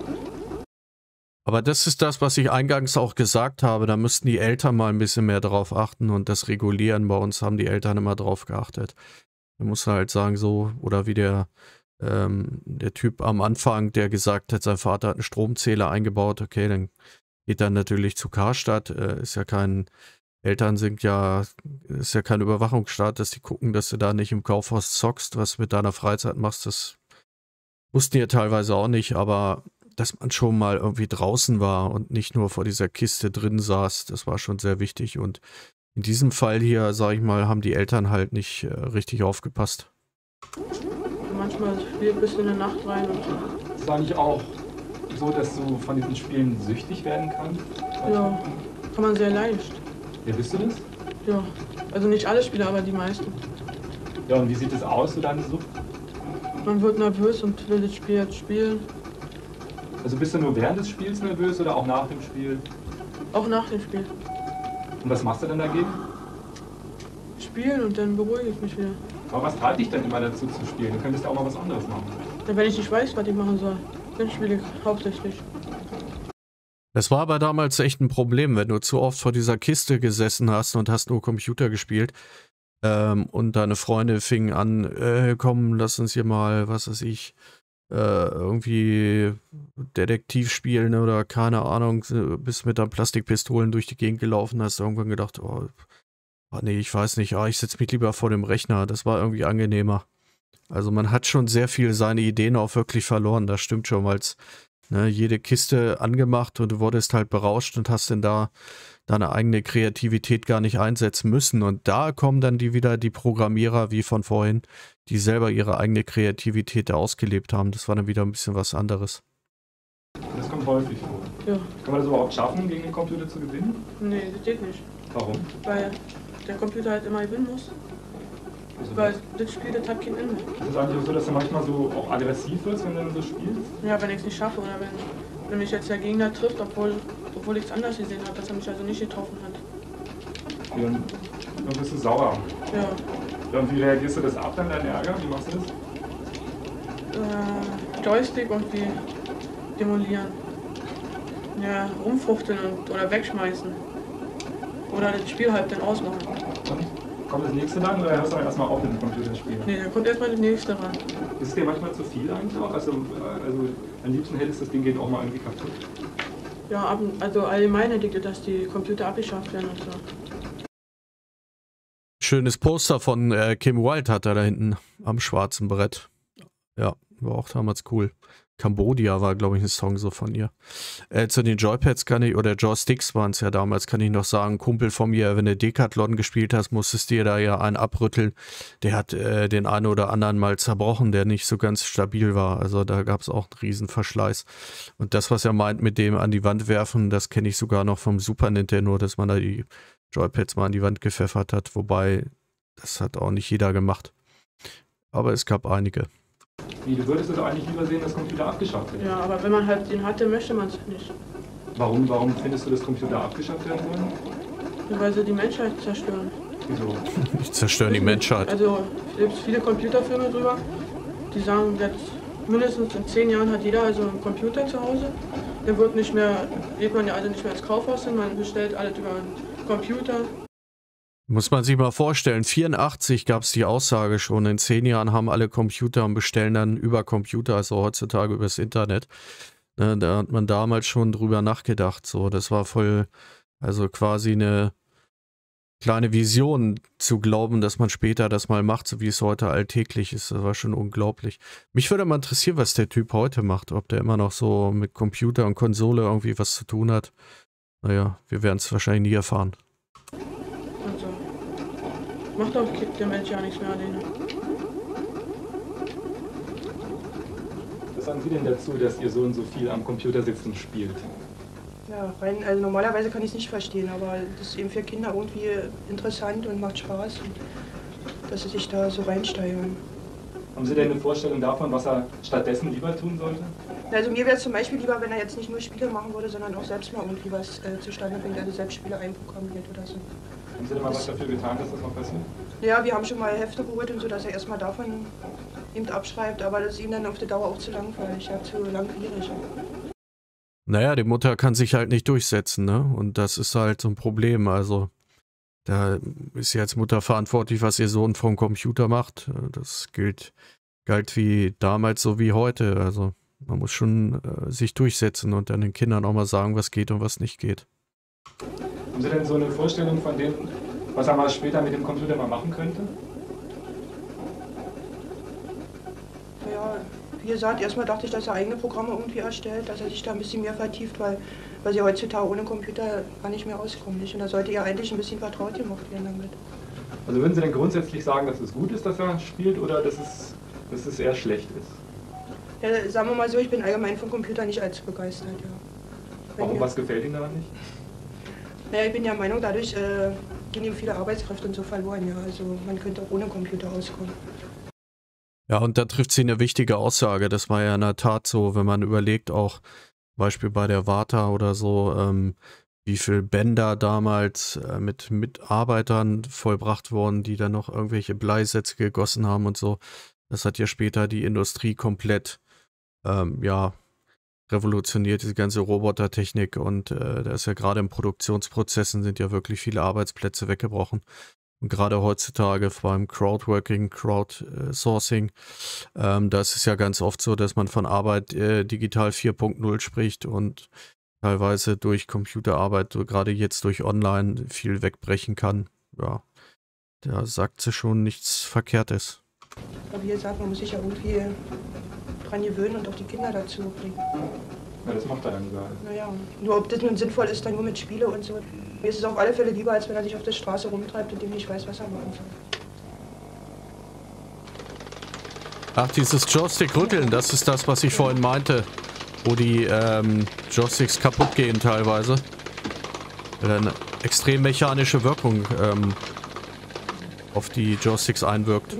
Aber das ist das, was ich eingangs auch gesagt habe. Da müssten die Eltern mal ein bisschen mehr drauf achten und das regulieren. Bei uns haben die Eltern immer drauf geachtet. Da muss halt sagen, so, oder wie der, ähm, der Typ am Anfang, der gesagt hat, sein Vater hat einen Stromzähler eingebaut. Okay, dann geht er natürlich zu Karstadt. Äh, ist ja kein Eltern sind ja, ist ja kein Überwachungsstaat, dass die gucken, dass du da nicht im Kaufhaus zockst, was mit deiner Freizeit machst, das wussten die ja teilweise auch nicht, aber dass man schon mal irgendwie draußen war und nicht nur vor dieser Kiste drin saß, das war schon sehr wichtig. Und in diesem Fall hier, sage ich mal, haben die Eltern halt nicht äh, richtig aufgepasst. Manchmal spielt bis in die Nacht rein. Und ist es eigentlich auch so, dass du von diesen Spielen süchtig werden kannst? Ja, kann man sehr leicht. Ja, bist du das? Ja, also nicht alle Spiele, aber die meisten. Ja, und wie sieht es aus, so deine Sucht? Man wird nervös und will das Spiel jetzt spielen. Also bist du nur während des Spiels nervös oder auch nach dem Spiel? Auch nach dem Spiel. Und was machst du denn dagegen? Spielen und dann beruhige ich mich wieder. Aber was treibt dich denn immer dazu zu spielen? Du könntest ja auch mal was anderes machen. Ja, wenn ich nicht weiß, was ich machen soll, dann spiele ich hauptsächlich. Das war aber damals echt ein Problem, wenn du zu oft vor dieser Kiste gesessen hast und hast nur Computer gespielt. Ähm, und deine Freunde fingen an, äh, komm, lass uns hier mal, was weiß ich, äh, irgendwie Detektiv spielen oder keine Ahnung, bist mit deinen Plastikpistolen durch die Gegend gelaufen, hast irgendwann gedacht, oh, oh nee, ich weiß nicht, oh, ich setze mich lieber vor dem Rechner, das war irgendwie angenehmer. Also man hat schon sehr viel seine Ideen auch wirklich verloren, das stimmt schon, weil es ne, jede Kiste angemacht und du wurdest halt berauscht und hast dann da deine eigene Kreativität gar nicht einsetzen müssen. Und da kommen dann die wieder die Programmierer, wie von vorhin, die selber ihre eigene Kreativität da ausgelebt haben. Das war dann wieder ein bisschen was anderes. Das kommt häufig vor. Ja. Kann man das überhaupt schaffen, gegen den Computer zu gewinnen? Nee, das geht nicht. Warum? Weil der Computer halt immer gewinnen muss. Also Weil das Spiel, das hat kein Ende. Ist es eigentlich auch so, dass du manchmal so auch aggressiv wirst, wenn du so spielst? Ja, wenn ich es nicht schaffe oder wenn, wenn mich jetzt der Gegner trifft, obwohl, obwohl ich es anders gesehen habe, dass er mich also nicht getroffen hat. Ja, und dann bist du sauer. Ja. Ja, und wie reagierst du das ab, dann deinen Ärger? Wie machst du das? Äh, Joystick irgendwie demolieren. Ja, rumfuchteln und, oder wegschmeißen. Oder das Spiel halt dann ausmachen. Und? Kommt das nächste dann oder hörst du dann erstmal auf mit dem Computerspiel? Nee, dann kommt erstmal das nächste ran. Ist es dir manchmal zu viel eigentlich auch? Also, also am liebsten hättest das Ding geht auch mal irgendwie kaputt. Ja, ab, also allgemein hätte ich, dass die Computer abgeschafft werden und so. Schönes Poster von äh, Kim Wilde hat er da hinten am schwarzen Brett. Ja, war auch damals cool. Cambodia war, glaube ich, ein Song so von ihr. Äh, zu den Joypads kann ich, oder Joysticks waren es ja damals, kann ich noch sagen, Kumpel von mir, wenn du Decathlon gespielt hast, musstest dir da ja einen abrütteln. Der hat äh, den einen oder anderen mal zerbrochen, der nicht so ganz stabil war. Also da gab es auch einen riesen Verschleiß. Und das, was er meint mit dem an die Wand werfen, das kenne ich sogar noch vom Super Nintendo, dass man da die Joypads mal an die Wand gepfeffert hat. Wobei, das hat auch nicht jeder gemacht. Aber es gab einige. Wie, du würdest es eigentlich lieber sehen, dass Computer abgeschafft wird? Ja, aber wenn man halt den hatte, möchte man es nicht. Warum, warum findest du, dass Computer abgeschafft werden sollen? Ja, weil sie die Menschheit zerstören. Wieso? Die zerstören die Menschheit. Also, es gibt viele Computerfilme drüber, die sagen, jetzt mindestens in zehn Jahren hat jeder also einen Computer zu Hause. Dann wird nicht mehr, geht man ja also nicht mehr ins Kaufhaus hin, man bestellt alles über einen Computer. Muss man sich mal vorstellen, vierundachtzig gab es die Aussage schon, in zehn Jahren haben alle Computer und bestellen dann über Computer, also heutzutage übers Internet. Ne, da hat man damals schon drüber nachgedacht, so, das war voll, also quasi eine kleine Vision zu glauben, dass man später das mal macht, so wie es heute alltäglich ist, das war schon unglaublich. Mich würde mal interessieren, was der Typ heute macht, ob der immer noch so mit Computer und Konsole irgendwie was zu tun hat. Naja, wir werden es wahrscheinlich nie erfahren. Macht auch der Mensch ja nichts mehr alleine. Was sagen Sie denn dazu, dass Ihr Sohn so viel am Computer sitzt und spielt? Ja, rein, also normalerweise kann ich es nicht verstehen, aber das ist eben für Kinder irgendwie interessant und macht Spaß, und dass sie sich da so reinsteigern. Haben Sie denn eine Vorstellung davon, was er stattdessen lieber tun sollte? Also mir wäre es zum Beispiel lieber, wenn er jetzt nicht nur Spiele machen würde, sondern auch selbst mal irgendwie was äh, zustande bringt, also selbst Spiele einprogrammiert oder so. Haben Sie denn mal was dafür getan, dass das noch passiert? Ja, wir haben schon mal Hefte geholt und so, dass er erstmal davon eben abschreibt, aber das ist ihm dann auf die Dauer auch zu langweilig, ja, zu langwierig. Naja, die Mutter kann sich halt nicht durchsetzen, ne? Und das ist halt so ein Problem. Also, da ist jetzt Mutter verantwortlich, was ihr Sohn vom Computer macht. Das gilt, galt wie damals so wie heute. Also, man muss schon äh, sich durchsetzen und dann den Kindern auch mal sagen, was geht und was nicht geht. Haben Sie denn so eine Vorstellung von dem, was er mal später mit dem Computer mal machen könnte? Ja, wie gesagt, erstmal dachte ich, dass er eigene Programme irgendwie erstellt, dass er sich da ein bisschen mehr vertieft, weil, weil sie heutzutage ohne Computer gar nicht mehr auskommen. Nicht? Und da sollte er eigentlich ein bisschen vertraut gemacht werden damit. Also würden Sie denn grundsätzlich sagen, dass es gut ist, dass er spielt, oder dass es, dass es eher schlecht ist? Ja, sagen wir mal so, ich bin allgemein vom Computer nicht allzu begeistert. Ja. Warum, mir, was gefällt Ihnen daran nicht? Naja, ich bin der Meinung, dadurch äh, gehen ihm viele Arbeitskräfte und so verloren. Ja. Also man könnte auch ohne Computer auskommen. Ja, und da trifft sie eine wichtige Aussage. Das war ja in der Tat so, wenn man überlegt, auch zum Beispiel bei der Warta oder so, ähm, wie viel Bänder damals äh, mit Mitarbeitern vollbracht wurden, die dann noch irgendwelche Bleisätze gegossen haben und so. Das hat ja später die Industrie komplett, ähm, ja, revolutioniert, diese ganze Robotertechnik, und äh, da ist ja gerade in Produktionsprozessen sind ja wirklich viele Arbeitsplätze weggebrochen. Und gerade heutzutage beim Crowdworking, Crowdsourcing, ähm, da ist es ja ganz oft so, dass man von Arbeit äh, digital vier Punkt null spricht und teilweise durch Computerarbeit, gerade jetzt durch Online, viel wegbrechen kann. Ja, da sagt sie schon nichts Verkehrtes. Aber wie gesagt, man muss sich ja irgendwie dran gewöhnen und auch die Kinder dazu bringen. Ja, das macht er dann gerade. Naja, nur ob das nun sinnvoll ist, dann nur mit Spiele und so. Mir ist es auf alle Fälle lieber, als wenn er sich auf der Straße rumtreibt und dem nicht weiß, was er machen soll. Ach, dieses Joystick-Rütteln, das ist das, was ich vorhin meinte, wo die ähm, Joysticks kaputt gehen teilweise. Weil eine extrem mechanische Wirkung ähm, auf die Joysticks einwirkt.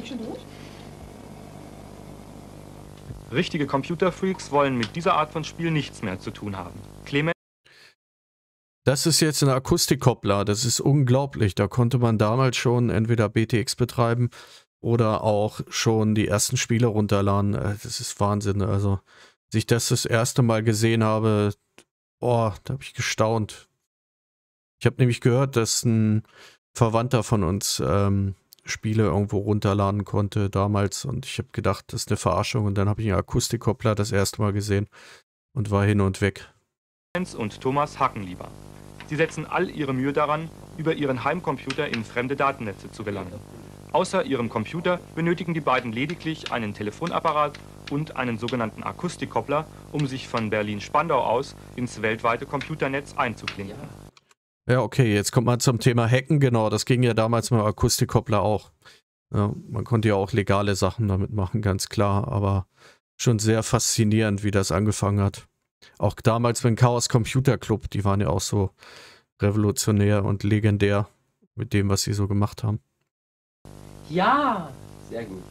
Richtige Computerfreaks wollen mit dieser Art von Spiel nichts mehr zu tun haben. Clemens. Das ist jetzt ein Akustikkoppler, das ist unglaublich. Da konnte man damals schon entweder B T X betreiben oder auch schon die ersten Spiele runterladen. Das ist Wahnsinn. Also, als ich das das erste Mal gesehen habe, oh, da habe ich gestaunt. Ich habe nämlich gehört, dass ein Verwandter von uns ähm, Spiele irgendwo runterladen konnte damals, und ich habe gedacht, das ist eine Verarschung, und dann habe ich einen Akustikkoppler das erste Mal gesehen und war hin und weg. Und Thomas hacken lieber. Sie setzen all ihre Mühe daran, über ihren Heimcomputer in fremde Datennetze zu gelangen. Außer ihrem Computer benötigen die beiden lediglich einen Telefonapparat und einen sogenannten Akustikkoppler, um sich von Berlin-Spandau aus ins weltweite Computernetz einzuklinken. Ja, okay, jetzt kommt man zum Thema Hacken. Genau, das ging ja damals mit dem Akustikkoppler auch. Ja, man konnte ja auch legale Sachen damit machen, ganz klar, aber schon sehr faszinierend, wie das angefangen hat. Auch damals mit dem Chaos Computer Club, die waren ja auch so revolutionär und legendär mit dem, was sie so gemacht haben. Ja, sehr gut.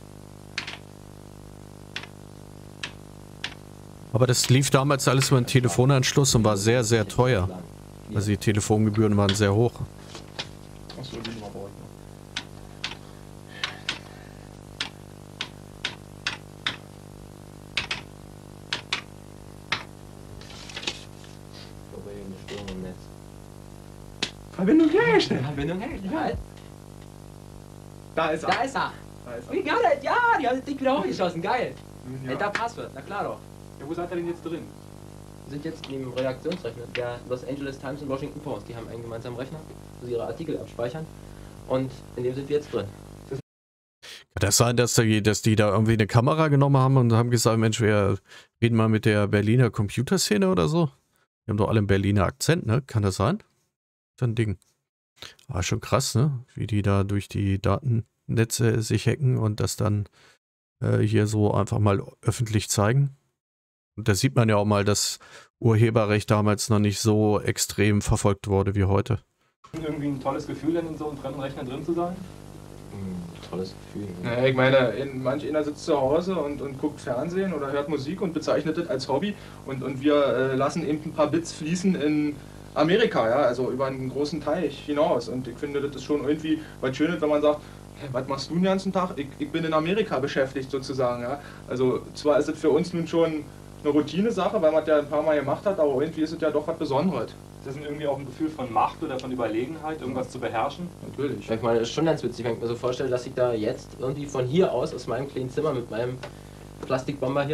Aber das lief damals alles über einen Telefonanschluss und war sehr, sehr teuer. Also die Telefongebühren waren sehr hoch. Achso, die Nummer brauche ich noch. Verbindung hergestellt. Verbindung hergestellt. Da ist er. Da ist er. Da ist er. Wie geil, ja, die haben das Ding wieder aufgeschossen, geil. Ja. Ey, da Passwort, na klar doch. Ja, wo seid ihr denn jetzt drin? Wir sind jetzt neben dem Redaktionsrechner der Los Angeles Times und Washington Post. Die haben einen gemeinsamen Rechner, wo sie ihre Artikel abspeichern. Und in dem sind wir jetzt drin. Kann das sein, dass die, dass die da irgendwie eine Kamera genommen haben und haben gesagt, Mensch, wir reden mal mit der Berliner Computerszene oder so? Die haben doch alle einen Berliner Akzent, ne? Kann das sein? So ein Ding. Aber schon krass, ne? Wie die da durch die Datennetze sich hacken und das dann äh, hier so einfach mal öffentlich zeigen. Und da sieht man ja auch mal, dass Urheberrecht damals noch nicht so extrem verfolgt wurde wie heute. Irgendwie ein tolles Gefühl, in so einem fremden Rechner drin zu sein? Mm, tolles Gefühl. Naja, ich meine, in, manch einer sitzt zu Hause und, und guckt Fernsehen oder hört Musik und bezeichnet das als Hobby. Und, und wir äh, lassen eben ein paar Bits fließen in Amerika, ja, also über einen großen Teich hinaus. Und ich finde, das ist schon irgendwie was Schönes, wenn man sagt, hey, was machst du den ganzen Tag? Ich, ich bin in Amerika beschäftigt sozusagen. Ja. Also zwar ist es für uns nun schon eine Routine-Sache, weil man das ja ein paar Mal gemacht hat, aber irgendwie ist es ja doch was Besonderes. Ist das irgendwie auch ein Gefühl von Macht oder von Überlegenheit, irgendwas zu beherrschen? Natürlich. Ja, ich meine, das ist schon ganz witzig, wenn ich mir so vorstelle, dass ich da jetzt irgendwie von hier aus, aus meinem kleinen Zimmer mit meinem Plastikbomber hier,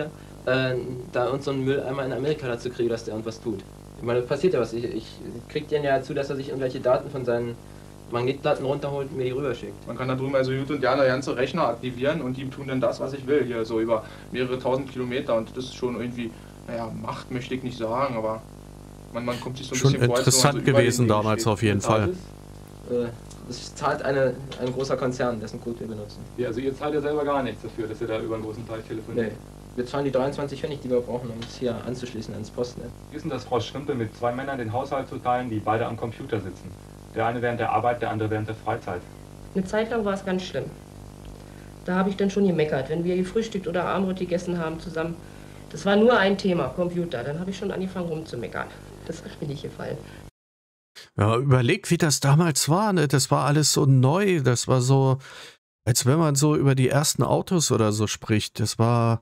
äh, da uns so einen Mülleimer in Amerika dazu kriege, dass der irgendwas tut. Ich meine, passiert ja was. Ich, ich kriege den ja zu, dass er sich irgendwelche Daten von seinen Magnetplatten runterholt und mir die rüberschickt. Man kann da drüben also gut und gerne ganze Rechner aktivieren und die tun dann das, was ich will, hier so über mehrere tausend Kilometer und das ist schon irgendwie, naja, Macht möchte ich nicht sagen, aber man, man kommt sich so ein schon bisschen vor, interessant als wenn man so gewesen damals steht. auf jeden Fall. Äh, das zahlt eine, ein großer Konzern, dessen Code wir benutzen. Ja, also ihr zahlt ja selber gar nichts dafür, dass ihr da über einen großen Teich telefoniert. Nee. Wir zahlen die dreiundzwanzig Pfennig, die wir brauchen, um uns hier anzuschließen ans Postnetz. Wie ist denn das, Frau Schrimpe, mit zwei Männern den Haushalt zu teilen, die beide am Computer sitzen? Der eine während der Arbeit, der andere während der Freizeit. Eine Zeit lang war es ganz schlimm. Da habe ich dann schon gemeckert, wenn wir gefrühstückt oder Abendbrot gegessen haben zusammen. Das war nur ein Thema, Computer. Dann habe ich schon angefangen rumzumeckern. Das hat mir nicht gefallen. Ja, überleg, wie das damals war, ne? Das war alles so neu. Das war so, als wenn man so über die ersten Autos oder so spricht. Das war,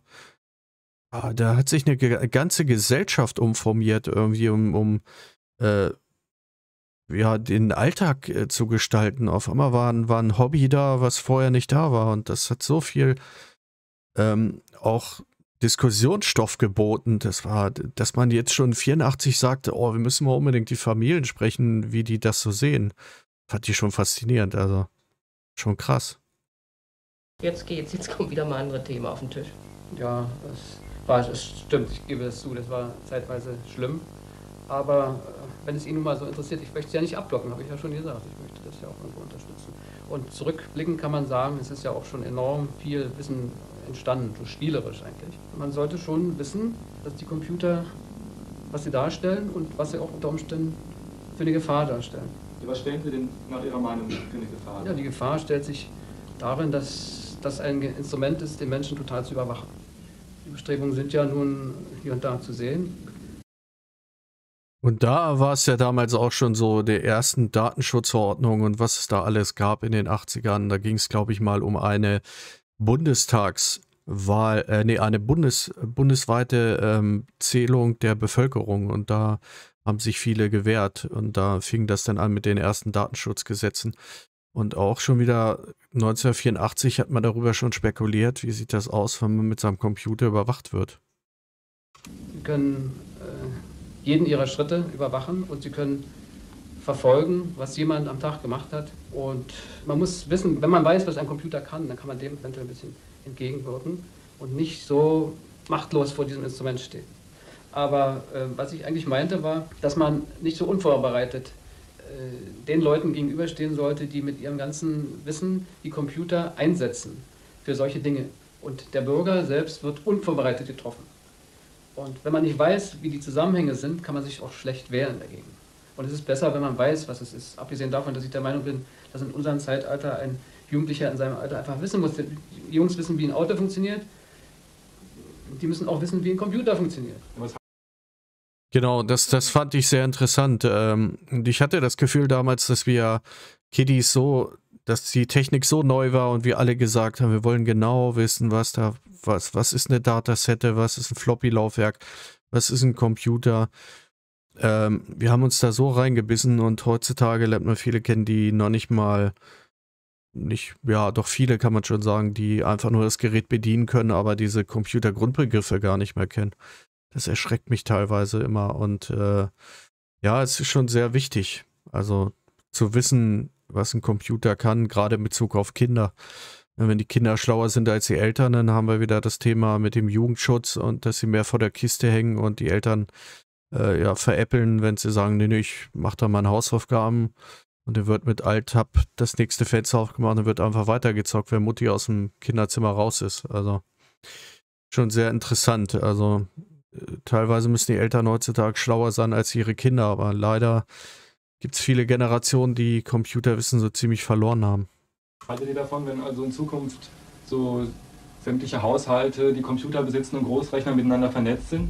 ah, da hat sich eine ge ganze Gesellschaft umformiert, irgendwie, um, um äh, ja, den Alltag äh, zu gestalten. Auf einmal war, ein- war ein Hobby da, was vorher nicht da war. Und das hat so viel ähm, auch Diskussionsstoff geboten. Das war, dass man jetzt schon vierundachtzig sagte, oh, wir müssen mal unbedingt die Familien sprechen, wie die das so sehen. Fand ich schon faszinierend. Also schon krass. Jetzt geht's, jetzt kommt wieder mal ein anderes Thema auf den Tisch. Ja, es war, es stimmt, ich gebe es zu, das war zeitweise schlimm. Aber äh, wenn es Ihnen nun mal so interessiert, ich möchte es ja nicht abblocken, habe ich ja schon gesagt. Ich möchte das ja auch irgendwo unterstützen. Und zurückblickend kann man sagen, es ist ja auch schon enorm viel Wissen entstanden, so spielerisch eigentlich. Man sollte schon wissen, dass die Computer, was sie darstellen und was sie auch unter Umständen für eine Gefahr darstellen. Was stellen Sie denn nach Ihrer Meinung für eine Gefahr? Ja, die Gefahr stellt sich darin, dass das ein Instrument ist, den Menschen total zu überwachen. Die Bestrebungen sind ja nun hier und da zu sehen. Und da war es ja damals auch schon so, der ersten Datenschutzverordnung und was es da alles gab in den achtzigern. Da ging es, glaube ich, mal um eine Bundestagswahl, äh, nee, eine Bundes, bundesweite ähm, Zählung der Bevölkerung. Und da haben sich viele gewehrt. Und da fing das dann an mit den ersten Datenschutzgesetzen. Und auch schon wieder neunzehnhundertvierundachtzig hat man darüber schon spekuliert, wie sieht das aus, wenn man mit seinem Computer überwacht wird. Sie können äh, jeden ihrer Schritte überwachen und sie können verfolgen, was jemand am Tag gemacht hat. Und man muss wissen, wenn man weiß, was ein Computer kann, dann kann man dem eventuell ein bisschen entgegenwirken und nicht so machtlos vor diesem Instrument stehen. Aber äh, was ich eigentlich meinte, war, dass man nicht so unvorbereitet äh, den Leuten gegenüberstehen sollte, die mit ihrem ganzen Wissen die Computer einsetzen für solche Dinge. Und der Bürger selbst wird unvorbereitet getroffen. Und wenn man nicht weiß, wie die Zusammenhänge sind, kann man sich auch schlecht wehren dagegen. Und es ist besser, wenn man weiß, was es ist. Abgesehen davon, dass ich der Meinung bin, dass in unserem Zeitalter ein Jugendlicher in seinem Alter einfach wissen muss. Die Jungs wissen, wie ein Auto funktioniert. Die müssen auch wissen, wie ein Computer funktioniert. Genau, das, das fand ich sehr interessant. Ähm, und ich hatte das Gefühl damals, dass wir Kiddies so, dass die Technik so neu war und wir alle gesagt haben, wir wollen genau wissen, was da, was, was ist eine Datasette, was ist ein Floppy-Laufwerk, was ist ein Computer. Ähm, wir haben uns da so reingebissen und heutzutage lernt man viele kennen, die noch nicht mal, nicht, ja, doch viele kann man schon sagen, die einfach nur das Gerät bedienen können, aber diese Computergrundbegriffe gar nicht mehr kennen. Das erschreckt mich teilweise immer und äh, ja, es ist schon sehr wichtig, also zu wissen, was ein Computer kann, gerade in Bezug auf Kinder. Wenn die Kinder schlauer sind als die Eltern, dann haben wir wieder das Thema mit dem Jugendschutz und dass sie mehr vor der Kiste hängen und die Eltern äh, ja, veräppeln, wenn sie sagen, nee, nee, ich mach da meine Hausaufgaben und dann wird mit Alt-Tab das nächste Fenster aufgemacht und wird einfach weitergezockt, wenn Mutti aus dem Kinderzimmer raus ist. Also schon sehr interessant. Also äh, teilweise müssen die Eltern heutzutage schlauer sein als ihre Kinder, aber leider gibt es viele Generationen, die Computerwissen so ziemlich verloren haben. Haltet ihr davon, wenn also in Zukunft so sämtliche Haushalte, die Computer besitzen und Großrechner miteinander vernetzt sind?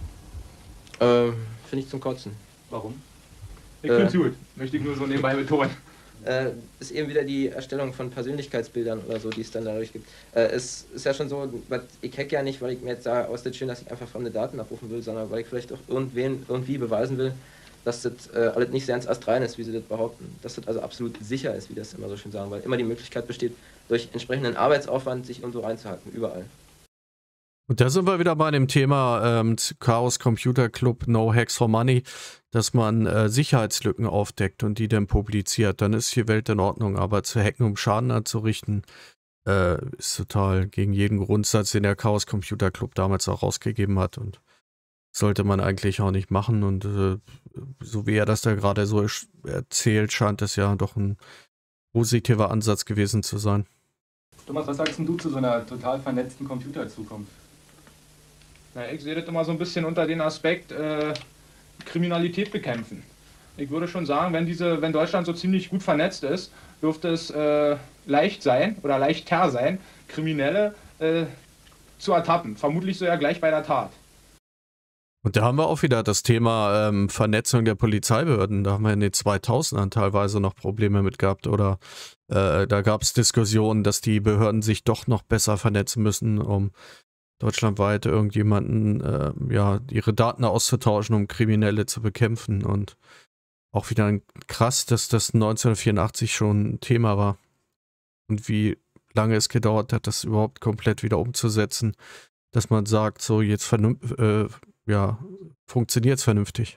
Äh, Finde ich zum Kotzen. Warum? Ich finde es gut, möchte ich nur so nebenbei betonen. Äh, ist eben wieder die Erstellung von Persönlichkeitsbildern oder so, die es dann dadurch gibt. Äh, es ist ja schon so, ich hack ja nicht, weil ich mir jetzt da aus der schön, dass ich einfach fremde Daten abrufen will, sondern weil ich vielleicht auch irgendwen irgendwie beweisen will, dass das äh, alles nicht sehr ins Astrein ist, wie sie das behaupten. Dass das also absolut sicher ist, wie das immer so schön sagen, weil immer die Möglichkeit besteht, durch entsprechenden Arbeitsaufwand sich irgendwo reinzuhacken, überall. Und da sind wir wieder bei dem Thema ähm, Chaos Computer Club No Hacks for Money, dass man äh, Sicherheitslücken aufdeckt und die dann publiziert. Dann ist die Welt in Ordnung. Aber zu hacken, um Schaden anzurichten, äh, ist total gegen jeden Grundsatz, den der Chaos Computer Club damals auch rausgegeben hat. Und sollte man eigentlich auch nicht machen. Und äh, so wie er das da gerade so erzählt, scheint das ja doch ein positiver Ansatz gewesen zu sein. Thomas, was sagst denn du zu so einer total vernetzten Computerzukunft? Na, ich sehe das immer so ein bisschen unter den Aspekt äh, Kriminalität bekämpfen. Ich würde schon sagen, wenn, diese, wenn Deutschland so ziemlich gut vernetzt ist, dürfte es äh, leicht sein oder leichter sein, Kriminelle äh, zu ertappen. Vermutlich so ja gleich bei der Tat. Und da haben wir auch wieder das Thema ähm, Vernetzung der Polizeibehörden. Da haben wir in den zweitausendern teilweise noch Probleme mit gehabt. Oder äh, da gab es Diskussionen, dass die Behörden sich doch noch besser vernetzen müssen, um deutschlandweit irgendjemanden, äh, ja, ihre Daten auszutauschen, um Kriminelle zu bekämpfen. Und auch wieder krass, dass das neunzehnhundertvierundachtzig schon ein Thema war. Und wie lange es gedauert hat, das überhaupt komplett wieder umzusetzen, dass man sagt, so jetzt vernünftig, äh, ja, funktioniert es vernünftig.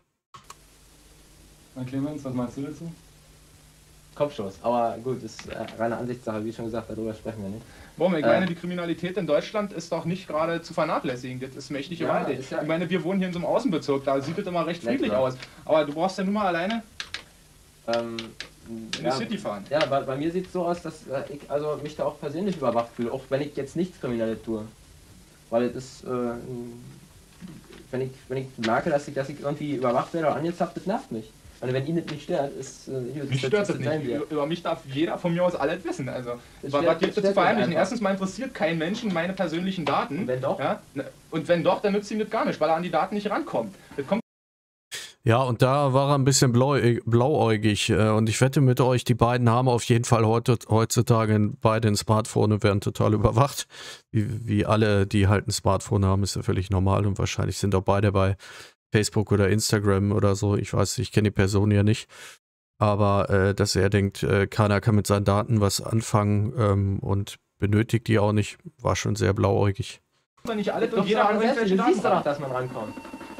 Na Clemens, was meinst du dazu? Kopfstoß, aber gut, ist äh, reine Ansichtssache, wie schon gesagt, darüber sprechen wir nicht. Warum? Ich äh, meine, die Kriminalität in Deutschland ist doch nicht gerade zu vernachlässigen. Das ist mächtig Ja, gewaltig. ist ja- Ich meine, wir wohnen hier in so einem Außenbezirk, da sieht das immer recht friedlich klar. aus. Aber du brauchst ja nun mal alleine ähm, in die ja, City fahren. Ja, bei, bei mir sieht es so aus, dass äh, ich also mich da auch persönlich überwacht fühle, auch wenn ich jetzt nichts Kriminelles tue. Weil das, äh, wenn ich, wenn ich merke, dass ich, dass ich irgendwie überwacht werde oder angezapft, das nervt mich. Also wenn ihn das nicht stört, ist äh, hier, Mich stört das nicht. Über, über mich darf jeder von mir aus alles wissen. Also, Das was stört- gibt es das zu stört verheimlichen? mich einfach. Erstens mal interessiert kein Menschen meine persönlichen Daten. Und wenn doch? Ja? Und wenn doch, dann nützt ihm das gar nicht, weil er an die Daten nicht rankommt. Das kommt Ja, und da war er ein bisschen blau, blauäugig. äh, Und ich wette mit euch, die beiden haben auf jeden Fall heute, heutzutage beide ein Smartphone und werden total überwacht. Wie, wie alle, die halt ein Smartphone haben, ist ja völlig normal. Und wahrscheinlich sind auch beide bei Facebook oder Instagram oder so. Ich weiß, ich kenne die Person ja nicht. Aber äh, dass er denkt, äh, keiner kann mit seinen Daten was anfangen ähm, und benötigt die auch nicht, war schon sehr blauäugig. doch nicht alles Doch, und jeder sag an mal, irgendwelche du Daten siehst doch, ran. dass man rankommt.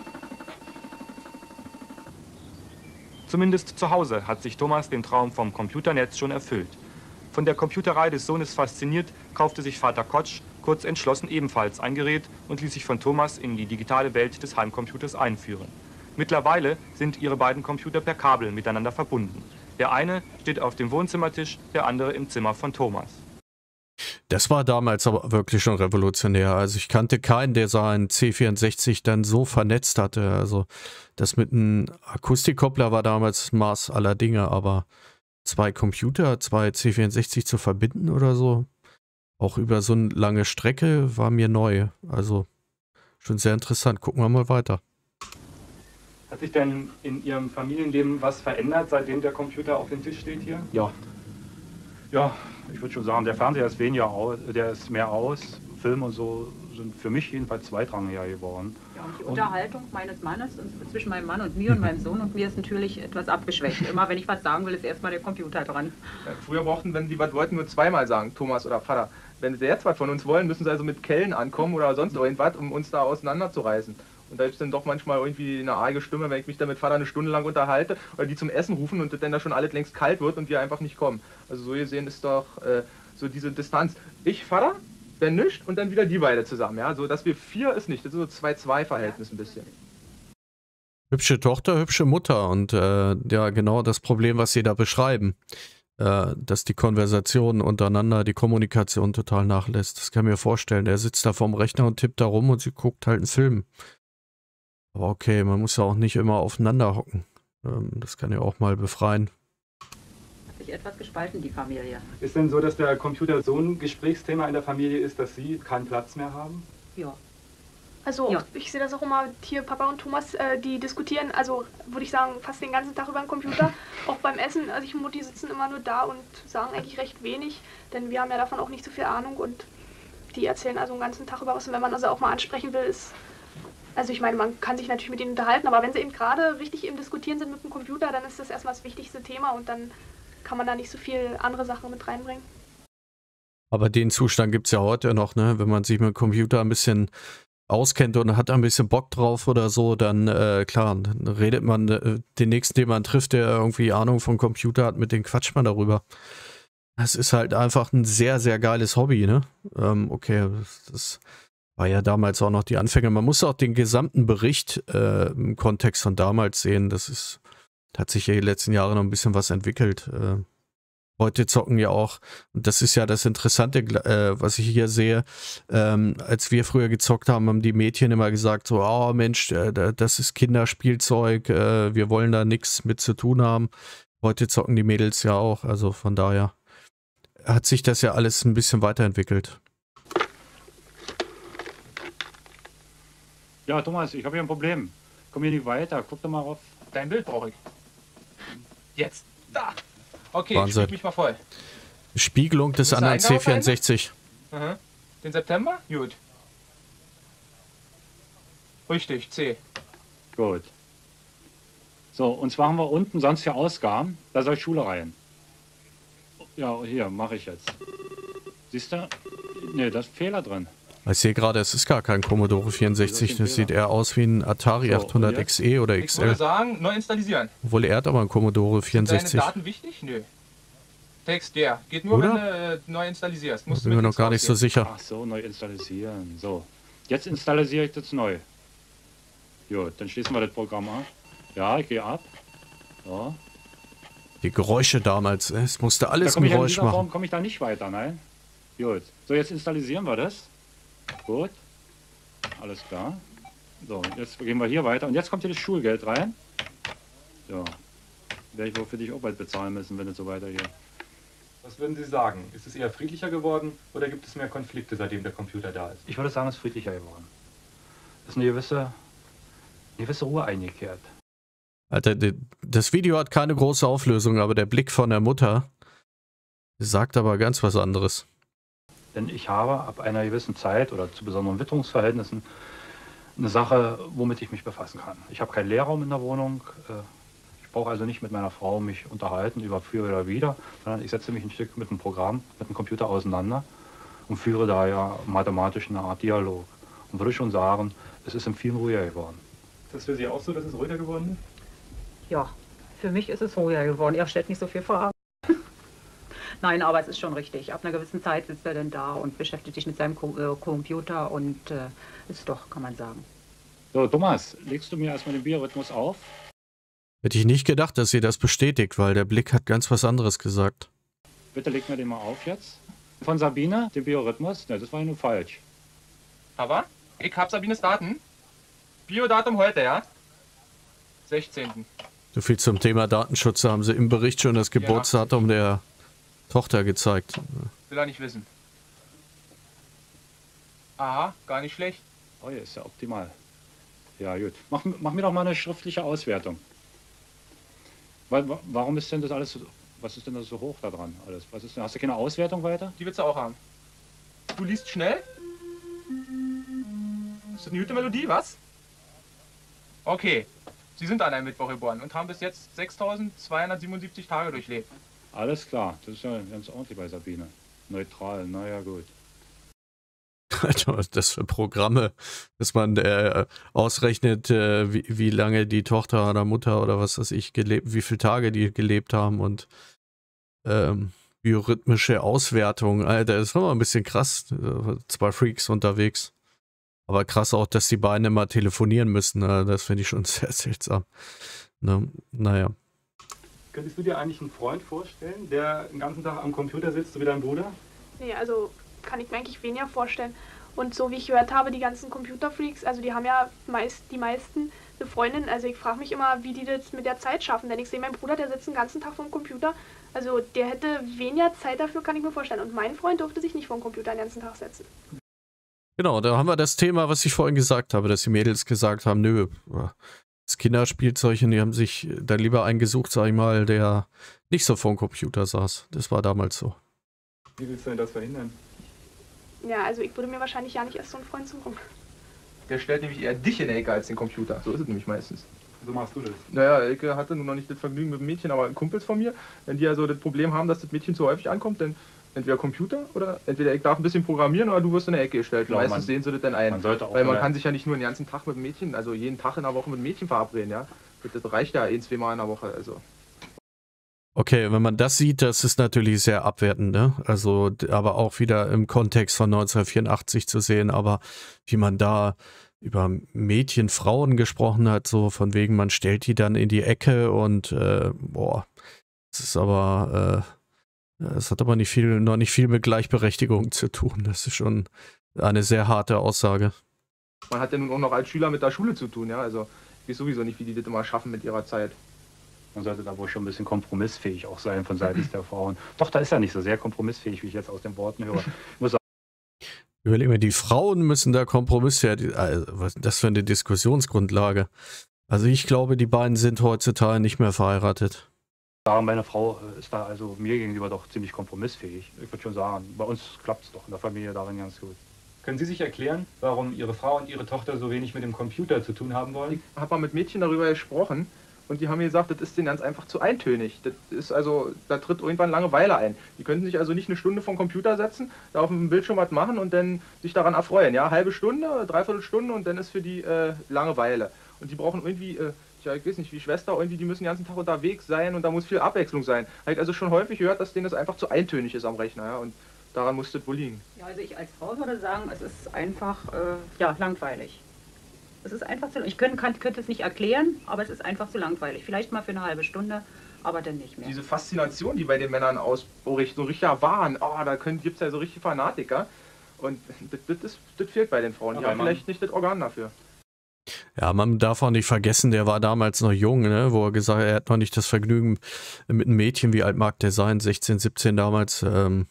Zumindest zu Hause hat sich Thomas den Traum vom Computernetz schon erfüllt. Von der Computerei des Sohnes fasziniert, kaufte sich Vater Kotsch kurz entschlossen ebenfalls ein Gerät und ließ sich von Thomas in die digitale Welt des Heimcomputers einführen. Mittlerweile sind ihre beiden Computer per Kabel miteinander verbunden. Der eine steht auf dem Wohnzimmertisch, der andere im Zimmer von Thomas. Das war damals aber wirklich schon revolutionär. Also ich kannte keinen, der seinen C vierundsechzig dann so vernetzt hatte. Also das mit einem Akustikkoppler war damals das Maß aller Dinge, aber zwei Computer, zwei C vierundsechzig zu verbinden oder so, auch über so eine lange Strecke, war mir neu. Also schon sehr interessant. Gucken wir mal weiter. Hat sich denn in Ihrem Familienleben was verändert, seitdem der Computer auf dem Tisch steht hier? Ja. Ja, ich würde schon sagen, der Fernseher ist weniger aus, der ist mehr aus. Film und so sind für mich jedenfalls zweitrangiger geworden. Ja, und die Unterhaltung meines Mannes und zwischen meinem Mann und mir und meinem Sohn und mir ist natürlich etwas abgeschwächt. Immer wenn ich was sagen will, ist erstmal der Computer dran. Ja, früher brauchten, wenn die was wollten, nur zweimal sagen, Thomas oder Vater. Wenn sie jetzt was von uns wollen, müssen sie also mit Kellen ankommen oder sonst irgendwas, um uns da auseinanderzureißen. Und da ist dann doch manchmal irgendwie eine arge Stimme, wenn ich mich da mit Vater eine Stunde lang unterhalte oder die zum Essen rufen und dann da schon alles längst kalt wird und wir einfach nicht kommen. Also so gesehen ist doch äh, so diese Distanz. Ich, Vater, dann nischt und dann wieder die beide zusammen. Ja, so dass wir vier ist nicht. Das ist so zwei zwei Verhältnis ein bisschen. Hübsche Tochter, hübsche Mutter und äh, ja, genau das Problem, was Sie da beschreiben, äh, dass die Konversation untereinander, die Kommunikation total nachlässt. Das kann ich mir vorstellen. Er sitzt da vorm Rechner und tippt da rum und sie guckt halt einen Film. Aber okay, man muss ja auch nicht immer aufeinander hocken. Ähm, das kann ja auch mal befreien. Hat sich etwas gespalten, die Familie. Ist denn so, dass der Computer so ein Gesprächsthema in der Familie ist, dass Sie keinen Platz mehr haben? Ja. Also Ja. ich sehe das auch immer, hier Papa und Thomas, äh, die diskutieren, also würde ich sagen, fast den ganzen Tag über den Computer. Auch beim Essen, also ich und Mutti sitzen immer nur da und sagen eigentlich recht wenig, denn wir haben ja davon auch nicht so viel Ahnung und die erzählen also den ganzen Tag über was. Und wenn man also auch mal ansprechen will, ist, also ich meine, man kann sich natürlich mit ihnen unterhalten, aber wenn sie eben gerade richtig im Diskutieren sind mit dem Computer, dann ist das erstmal das wichtigste Thema und dann kann man da nicht so viel andere Sachen mit reinbringen. Aber den Zustand gibt es ja heute noch, ne? Wenn man sich mit dem Computer ein bisschen auskennt und hat ein bisschen Bock drauf oder so, dann äh, klar, dann redet man äh, den nächsten, den man trifft, der irgendwie Ahnung vom Computer hat, mit dem quatscht man darüber. Das ist halt einfach ein sehr, sehr geiles Hobby, ne? Ähm, okay, das, das war ja damals auch noch die Anfänge. Man muss auch den gesamten Bericht äh, im Kontext von damals sehen. Das ist, hat sich ja die letzten Jahre noch ein bisschen was entwickelt. Äh, Heute zocken ja auch, und das ist ja das Interessante, äh, was ich hier sehe, ähm, als wir früher gezockt haben, haben die Mädchen immer gesagt, so, oh Mensch, äh, das ist Kinderspielzeug, äh, wir wollen da nichts mit zu tun haben. Heute zocken die Mädels ja auch, also von daher hat sich das ja alles ein bisschen weiterentwickelt. Ja, Thomas, ich habe hier ein Problem. Komm hier nicht weiter, guck doch mal auf. Dein Bild brauche ich. Jetzt. Da. Okay, Wahnsinn. ich mich mal voll. Spiegelung des anderen C vierundsechzig. Mhm. Den September? Gut. Richtig, C. Gut. So, und zwar haben wir unten sonst hier Ausgaben. Da soll Schule rein. Ja, hier, mache ich jetzt. Siehst du? Ne, da ist Fehler drin. Ich sehe gerade, es ist gar kein Commodore vierundsechzig, das sieht eher aus wie ein Atari So, achthundert X E oder Ich X würde L. sagen, neu installieren. Obwohl er hat aber ein Commodore Sind vierundsechzig. deine Daten wichtig? Nö. Text, der. Geht nur, Oder? wenn du äh, neu installierst. Musst Da du bin mit mir noch ins gar Haus nicht so gehen. sicher. Ach so, neu installieren. So, jetzt installiere ich das neu. Gut, dann schließen wir das Programm ab. Ja, ich gehe ab. So. Die Geräusche damals, es musste alles Da komm ich in Geräusch dieser machen. Form komme ich da nicht weiter, nein? Gut. So, jetzt installieren wir das. Gut. Alles klar. So, jetzt gehen wir hier weiter. Und jetzt kommt hier das Schulgeld rein. So. Werde ich wohl für dich auch bald bezahlen müssen, wenn es so weitergeht. Was würden Sie sagen? Ist es eher friedlicher geworden oder gibt es mehr Konflikte, seitdem der Computer da ist? Ich würde sagen, es ist friedlicher geworden. Es ist eine gewisse, eine gewisse Ruhe eingekehrt. Alter, die- das Video hat keine große Auflösung, aber der Blick von der Mutter sagt aber ganz was anderes. Denn ich habe ab einer gewissen Zeit oder zu besonderen Witterungsverhältnissen eine Sache, womit ich mich befassen kann. Ich habe keinen Leerraum in der Wohnung. äh, Ich brauche also nicht mit meiner Frau mich unterhalten über für oder wider, sondern ich setze mich ein Stück mit einem Programm, mit einem Computer auseinander und führe da ja mathematisch eine Art Dialog. Und würde schon sagen, es ist im vielen ruhiger geworden. Ist das für Sie auch so, dass es ruhiger geworden ist? Ja, für mich ist es ruhiger geworden. Er stellt nicht so viel Fragen. Nein, aber es ist schon richtig. Ab einer gewissen Zeit sitzt er dann da und beschäftigt sich mit seinem Co äh, Computer und äh, ist doch, kann man sagen. So, Thomas, legst du mir erstmal den Biorhythmus auf? Hätte ich nicht gedacht, dass sie das bestätigt, weil der Blick hat ganz was anderes gesagt. Bitte leg mir den mal auf jetzt. Von Sabine, den Biorhythmus? Ne, das war ja nur falsch. Aber ich hab Sabines Daten. Biodatum heute, ja? sechzehnten So viel zum Thema Datenschutz, da haben sie im Bericht schon das Geburtsdatum der Tochter gezeigt. Will er nicht wissen. Aha, gar nicht schlecht. Oh ja, ist ja optimal. Ja, gut. Mach, mach mir doch mal eine schriftliche Auswertung. Weil, wa- warum ist denn das alles so, was ist denn das so hoch da dran alles? Was ist denn, hast du keine Auswertung weiter? Die willst du auch haben. Du liest schnell? Ist das eine gute Melodie, was? Okay. Sie sind an einem Mittwoch geboren und haben bis jetzt sechstausendzweihundertsiebenundsiebzig Tage durchlebt. Alles klar, das ist ja ganz ordentlich bei Sabine. Neutral, naja gut. Alter, was ist das für Programme, dass man äh, ausrechnet, äh, wie, wie lange die Tochter oder Mutter oder was weiß ich gelebt, wie viele Tage die gelebt haben und ähm, biorhythmische Auswertung. Alter, das ist nochmal ein bisschen krass. Äh, Zwei Freaks unterwegs. Aber krass auch, dass die beiden immer telefonieren müssen. Äh, das finde ich schon sehr seltsam. Ne? Naja. Könntest du dir eigentlich einen Freund vorstellen, der den ganzen Tag am Computer sitzt, so wie dein Bruder? Nee, also kann ich mir eigentlich weniger vorstellen. Und so wie ich gehört habe, die ganzen Computerfreaks, also die haben ja meist die meisten eine Freundin. Also ich frage mich immer, wie die das mit der Zeit schaffen. Denn ich sehe meinen Bruder, der sitzt den ganzen Tag vor dem Computer. Also der hätte weniger Zeit dafür, kann ich mir vorstellen. Und mein Freund durfte sich nicht vor dem Computer den ganzen Tag setzen. Genau, da haben wir das Thema, was ich vorhin gesagt habe, dass die Mädels gesagt haben, nö, das Kinderspielzeug und die haben sich da lieber einen gesucht, sag ich mal, der nicht so vor dem Computer saß. Das war damals so. Wie willst du denn das verhindern? Ja, also ich würde mir wahrscheinlich ja nicht erst so einen Freund suchen. Der stellt nämlich eher dich in der Ecke als den Computer. So ist es nämlich meistens. So machst du das. Naja, Elke hatte nun noch nicht das Vergnügen mit dem Mädchen, aber Kumpels von mir, wenn die also das Problem haben, dass das Mädchen zu häufig ankommt, dann entweder Computer oder entweder ich darf ein bisschen programmieren oder du wirst in der Ecke gestellt. Glaube, Meistens man- sehen sie das dann ein. man sollte auch Weil man immer- kann sich ja nicht nur den ganzen Tag mit Mädchen, also jeden Tag in der Woche mit Mädchen verabreden, ja. Das, das reicht ja ein, zwei Mal in der Woche, also. Okay, wenn man das sieht, das ist natürlich sehr abwertend, ne? Also, d- aber auch wieder im Kontext von neunzehnhundertvierundachtzig zu sehen, aber wie man da über Mädchen, Frauen gesprochen hat, so von wegen, man stellt die dann in die Ecke und äh, boah, das ist aber, äh, es hat aber nicht viel, noch nicht viel mit Gleichberechtigung zu tun. Das ist schon eine sehr harte Aussage. Man hat ja nun auch noch als Schüler mit der Schule zu tun, ja. Also ich weiß sowieso nicht, wie die das immer schaffen mit ihrer Zeit. Man sollte da wohl schon ein bisschen kompromissfähig auch sein von seitens der Frauen. Doch, da ist er nicht so sehr kompromissfähig, wie ich jetzt aus den Worten höre. Ich muss Überleg mir, die Frauen müssen da Kompromisse, also, was ist das für eine Diskussionsgrundlage? Also ich glaube, die beiden sind heutzutage nicht mehr verheiratet. sagen, meine Frau ist da also mir gegenüber doch ziemlich kompromissfähig. Ich würde schon sagen, bei uns klappt es doch in der Familie darin ganz gut. Können Sie sich erklären, warum Ihre Frau und Ihre Tochter so wenig mit dem Computer zu tun haben wollen? Ich habe mal mit Mädchen darüber gesprochen und die haben mir gesagt, das ist denen ganz einfach zu eintönig. Das ist also, da tritt irgendwann Langeweile ein. Die könnten sich also nicht eine Stunde vom Computer setzen, da auf dem Bildschirm was machen und dann sich daran erfreuen. Ja, halbe Stunde, dreiviertel Stunde und dann ist für die äh, Langeweile. Und die brauchen irgendwie, äh, ja, ich weiß nicht, wie Schwester, irgendwie, die müssen den ganzen Tag unterwegs sein und da muss viel Abwechslung sein. Habe ich also schon häufig gehört, dass denen das einfach zu eintönig ist am Rechner. Ja, und daran muss das wohl liegen. Ja, also ich als Frau würde sagen, es ist einfach äh, ja, langweilig. Es ist einfach zu, ich könnte, kann, könnte es nicht erklären, aber es ist einfach zu langweilig. Vielleicht mal für eine halbe Stunde, aber dann nicht mehr. Diese Faszination, die bei den Männern ausbricht, so richtiger Wahn, oh, da gibt es ja so richtig Fanatiker. Und das, das, das, das fehlt bei den Frauen. Die Aber haben man- vielleicht nicht das Organ dafür. Ja, man darf auch nicht vergessen, der war damals noch jung, ne, wo er gesagt hat, er hat noch nicht das Vergnügen mit einem Mädchen, wie alt mag der sein, sechzehn, siebzehn damals, ähm,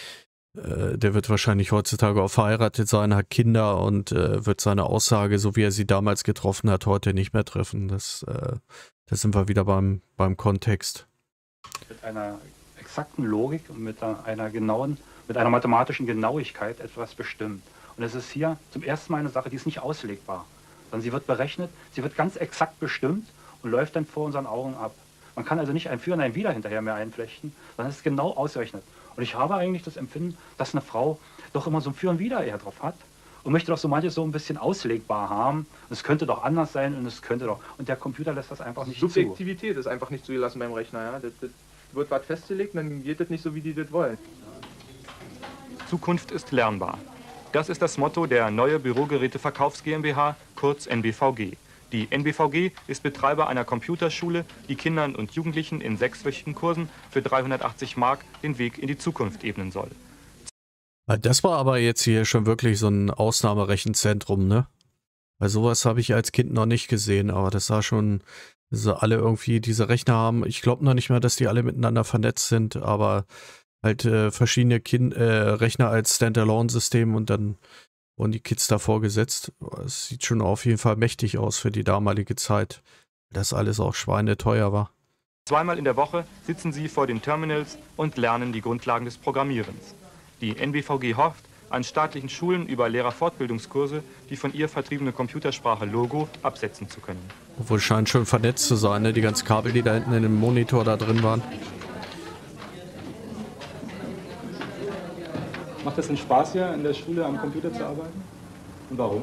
äh, der wird wahrscheinlich heutzutage auch verheiratet sein, hat Kinder und äh, wird seine Aussage, so wie er sie damals getroffen hat, heute nicht mehr treffen. Das, äh, da sind wir wieder beim, beim Kontext. Mit einer exakten Logik und mit einer genauen, mit einer mathematischen Genauigkeit etwas bestimmt. Und es ist hier zum ersten Mal eine Sache, die ist nicht auslegbar. Sondern sie wird berechnet, sie wird ganz exakt bestimmt und läuft dann vor unseren Augen ab. Man kann also nicht ein Für und ein Wider hinterher mehr einflechten, sondern es ist genau ausgerechnet. Und ich habe eigentlich das Empfinden, dass eine Frau doch immer so ein Für und Wider eher drauf hat und möchte doch so manches so ein bisschen auslegbar haben. Es könnte doch anders sein und es könnte doch. Und der Computer lässt das einfach nicht zu. Subjektivität ist einfach nicht zugelassen beim Rechner. Ja? Das, das wird was festgelegt und dann geht das nicht so, wie die das wollen. Zukunft ist lernbar. Das ist das Motto der Neue Bürogeräte-Verkaufs GmbH, kurz N B V G. Die N B V G ist Betreiber einer Computerschule, die Kindern und Jugendlichen in sechswöchigen Kursen für dreihundertachtzig Mark den Weg in die Zukunft ebnen soll. Das war aber jetzt hier schon wirklich so ein Ausnahmerechenzentrum, ne? Weil sowas habe ich als Kind noch nicht gesehen, aber das sah schon, dass sie alle irgendwie diese Rechner haben. Ich glaube noch nicht mal, dass die alle miteinander vernetzt sind, aber halt äh, verschiedene kind, äh, Rechner als Standalone-System und dann wurden die Kids davor gesetzt. Es sieht schon auf jeden Fall mächtig aus für die damalige Zeit, dass alles auch schweineteuer war. Zweimal in der Woche sitzen sie vor den Terminals und lernen die Grundlagen des Programmierens. Die N B V G hofft, an staatlichen Schulen über Lehrerfortbildungskurse die von ihr vertriebene Computersprache Logo absetzen zu können. Obwohl scheint schon vernetzt zu sein, ne? Die ganzen Kabel, die da hinten in dem Monitor da drin waren. Macht es einen Spaß hier in der Schule am Computer zu arbeiten? Und warum?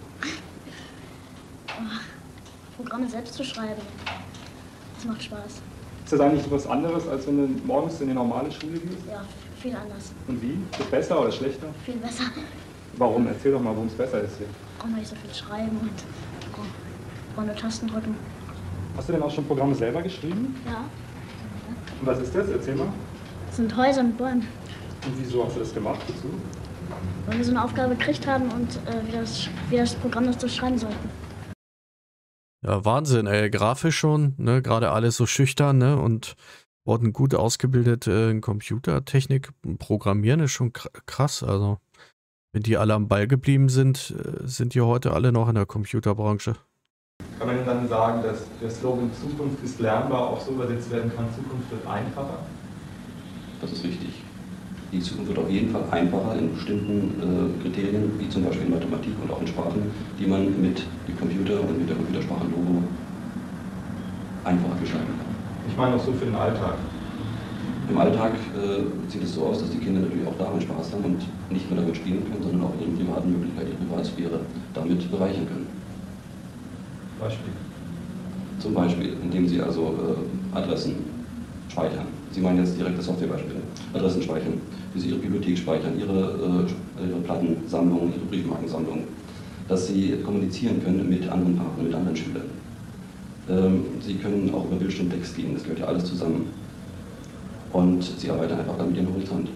Programme selbst zu schreiben. Das macht Spaß. Ist das eigentlich was anderes, als wenn du morgens in die normale Schule gehst? Ja, viel anders. Und wie? Ist es besser oder schlechter? Viel besser. Warum? Erzähl doch mal, warum es besser ist hier. Braucht man nicht so viel schreiben und braucht nur Tasten drücken. Hast du denn auch schon Programme selber geschrieben? Ja. Und was ist das? Erzähl mal. Das sind Häuser mit Bäumen. Und wieso hast du das gemacht dazu? Weil wir so eine Aufgabe gekriegt haben und äh, wie, das, wie das Programm das so schreiben sollten. Ja, Wahnsinn, ey, grafisch schon, ne, gerade alles so schüchtern, ne, und wurden gut ausgebildet äh, in Computertechnik, Programmieren ist schon kr- krass, also wenn die alle am Ball geblieben sind, äh, sind die heute alle noch in der Computerbranche. Kann man dann sagen, dass der Slogan Zukunft ist lernbar auch so übersetzt werden kann, Zukunft wird einfacher? Das ist richtig. Die Zukunft wird auf jeden Fall einfacher in bestimmten äh, Kriterien, wie zum Beispiel in Mathematik und auch in Sprachen, die man mit dem Computer und mit der Computersprache Logo einfacher gestalten kann. Ich meine auch so für den Alltag. Im Alltag äh, sieht es so aus, dass die Kinder natürlich auch daran Spaß haben und nicht nur damit spielen können, sondern auch ihre privaten Möglichkeiten, ihre Privatsphäre damit bereichern können. Beispiel? Zum Beispiel, indem sie also äh, Adressen speichern. Sie meinen jetzt direkte Softwarebeispiele. Adressen speichern, wie sie ihre Bibliothek speichern, ihre, äh, ihre Plattensammlung, ihre Briefmarkensammlung. Dass sie kommunizieren können mit anderen Partnern, mit anderen Schülern. Ähm, sie können auch über Bildschirmtext gehen, das gehört ja alles zusammen. Und sie arbeiten einfach dann mit ihrem Horizont.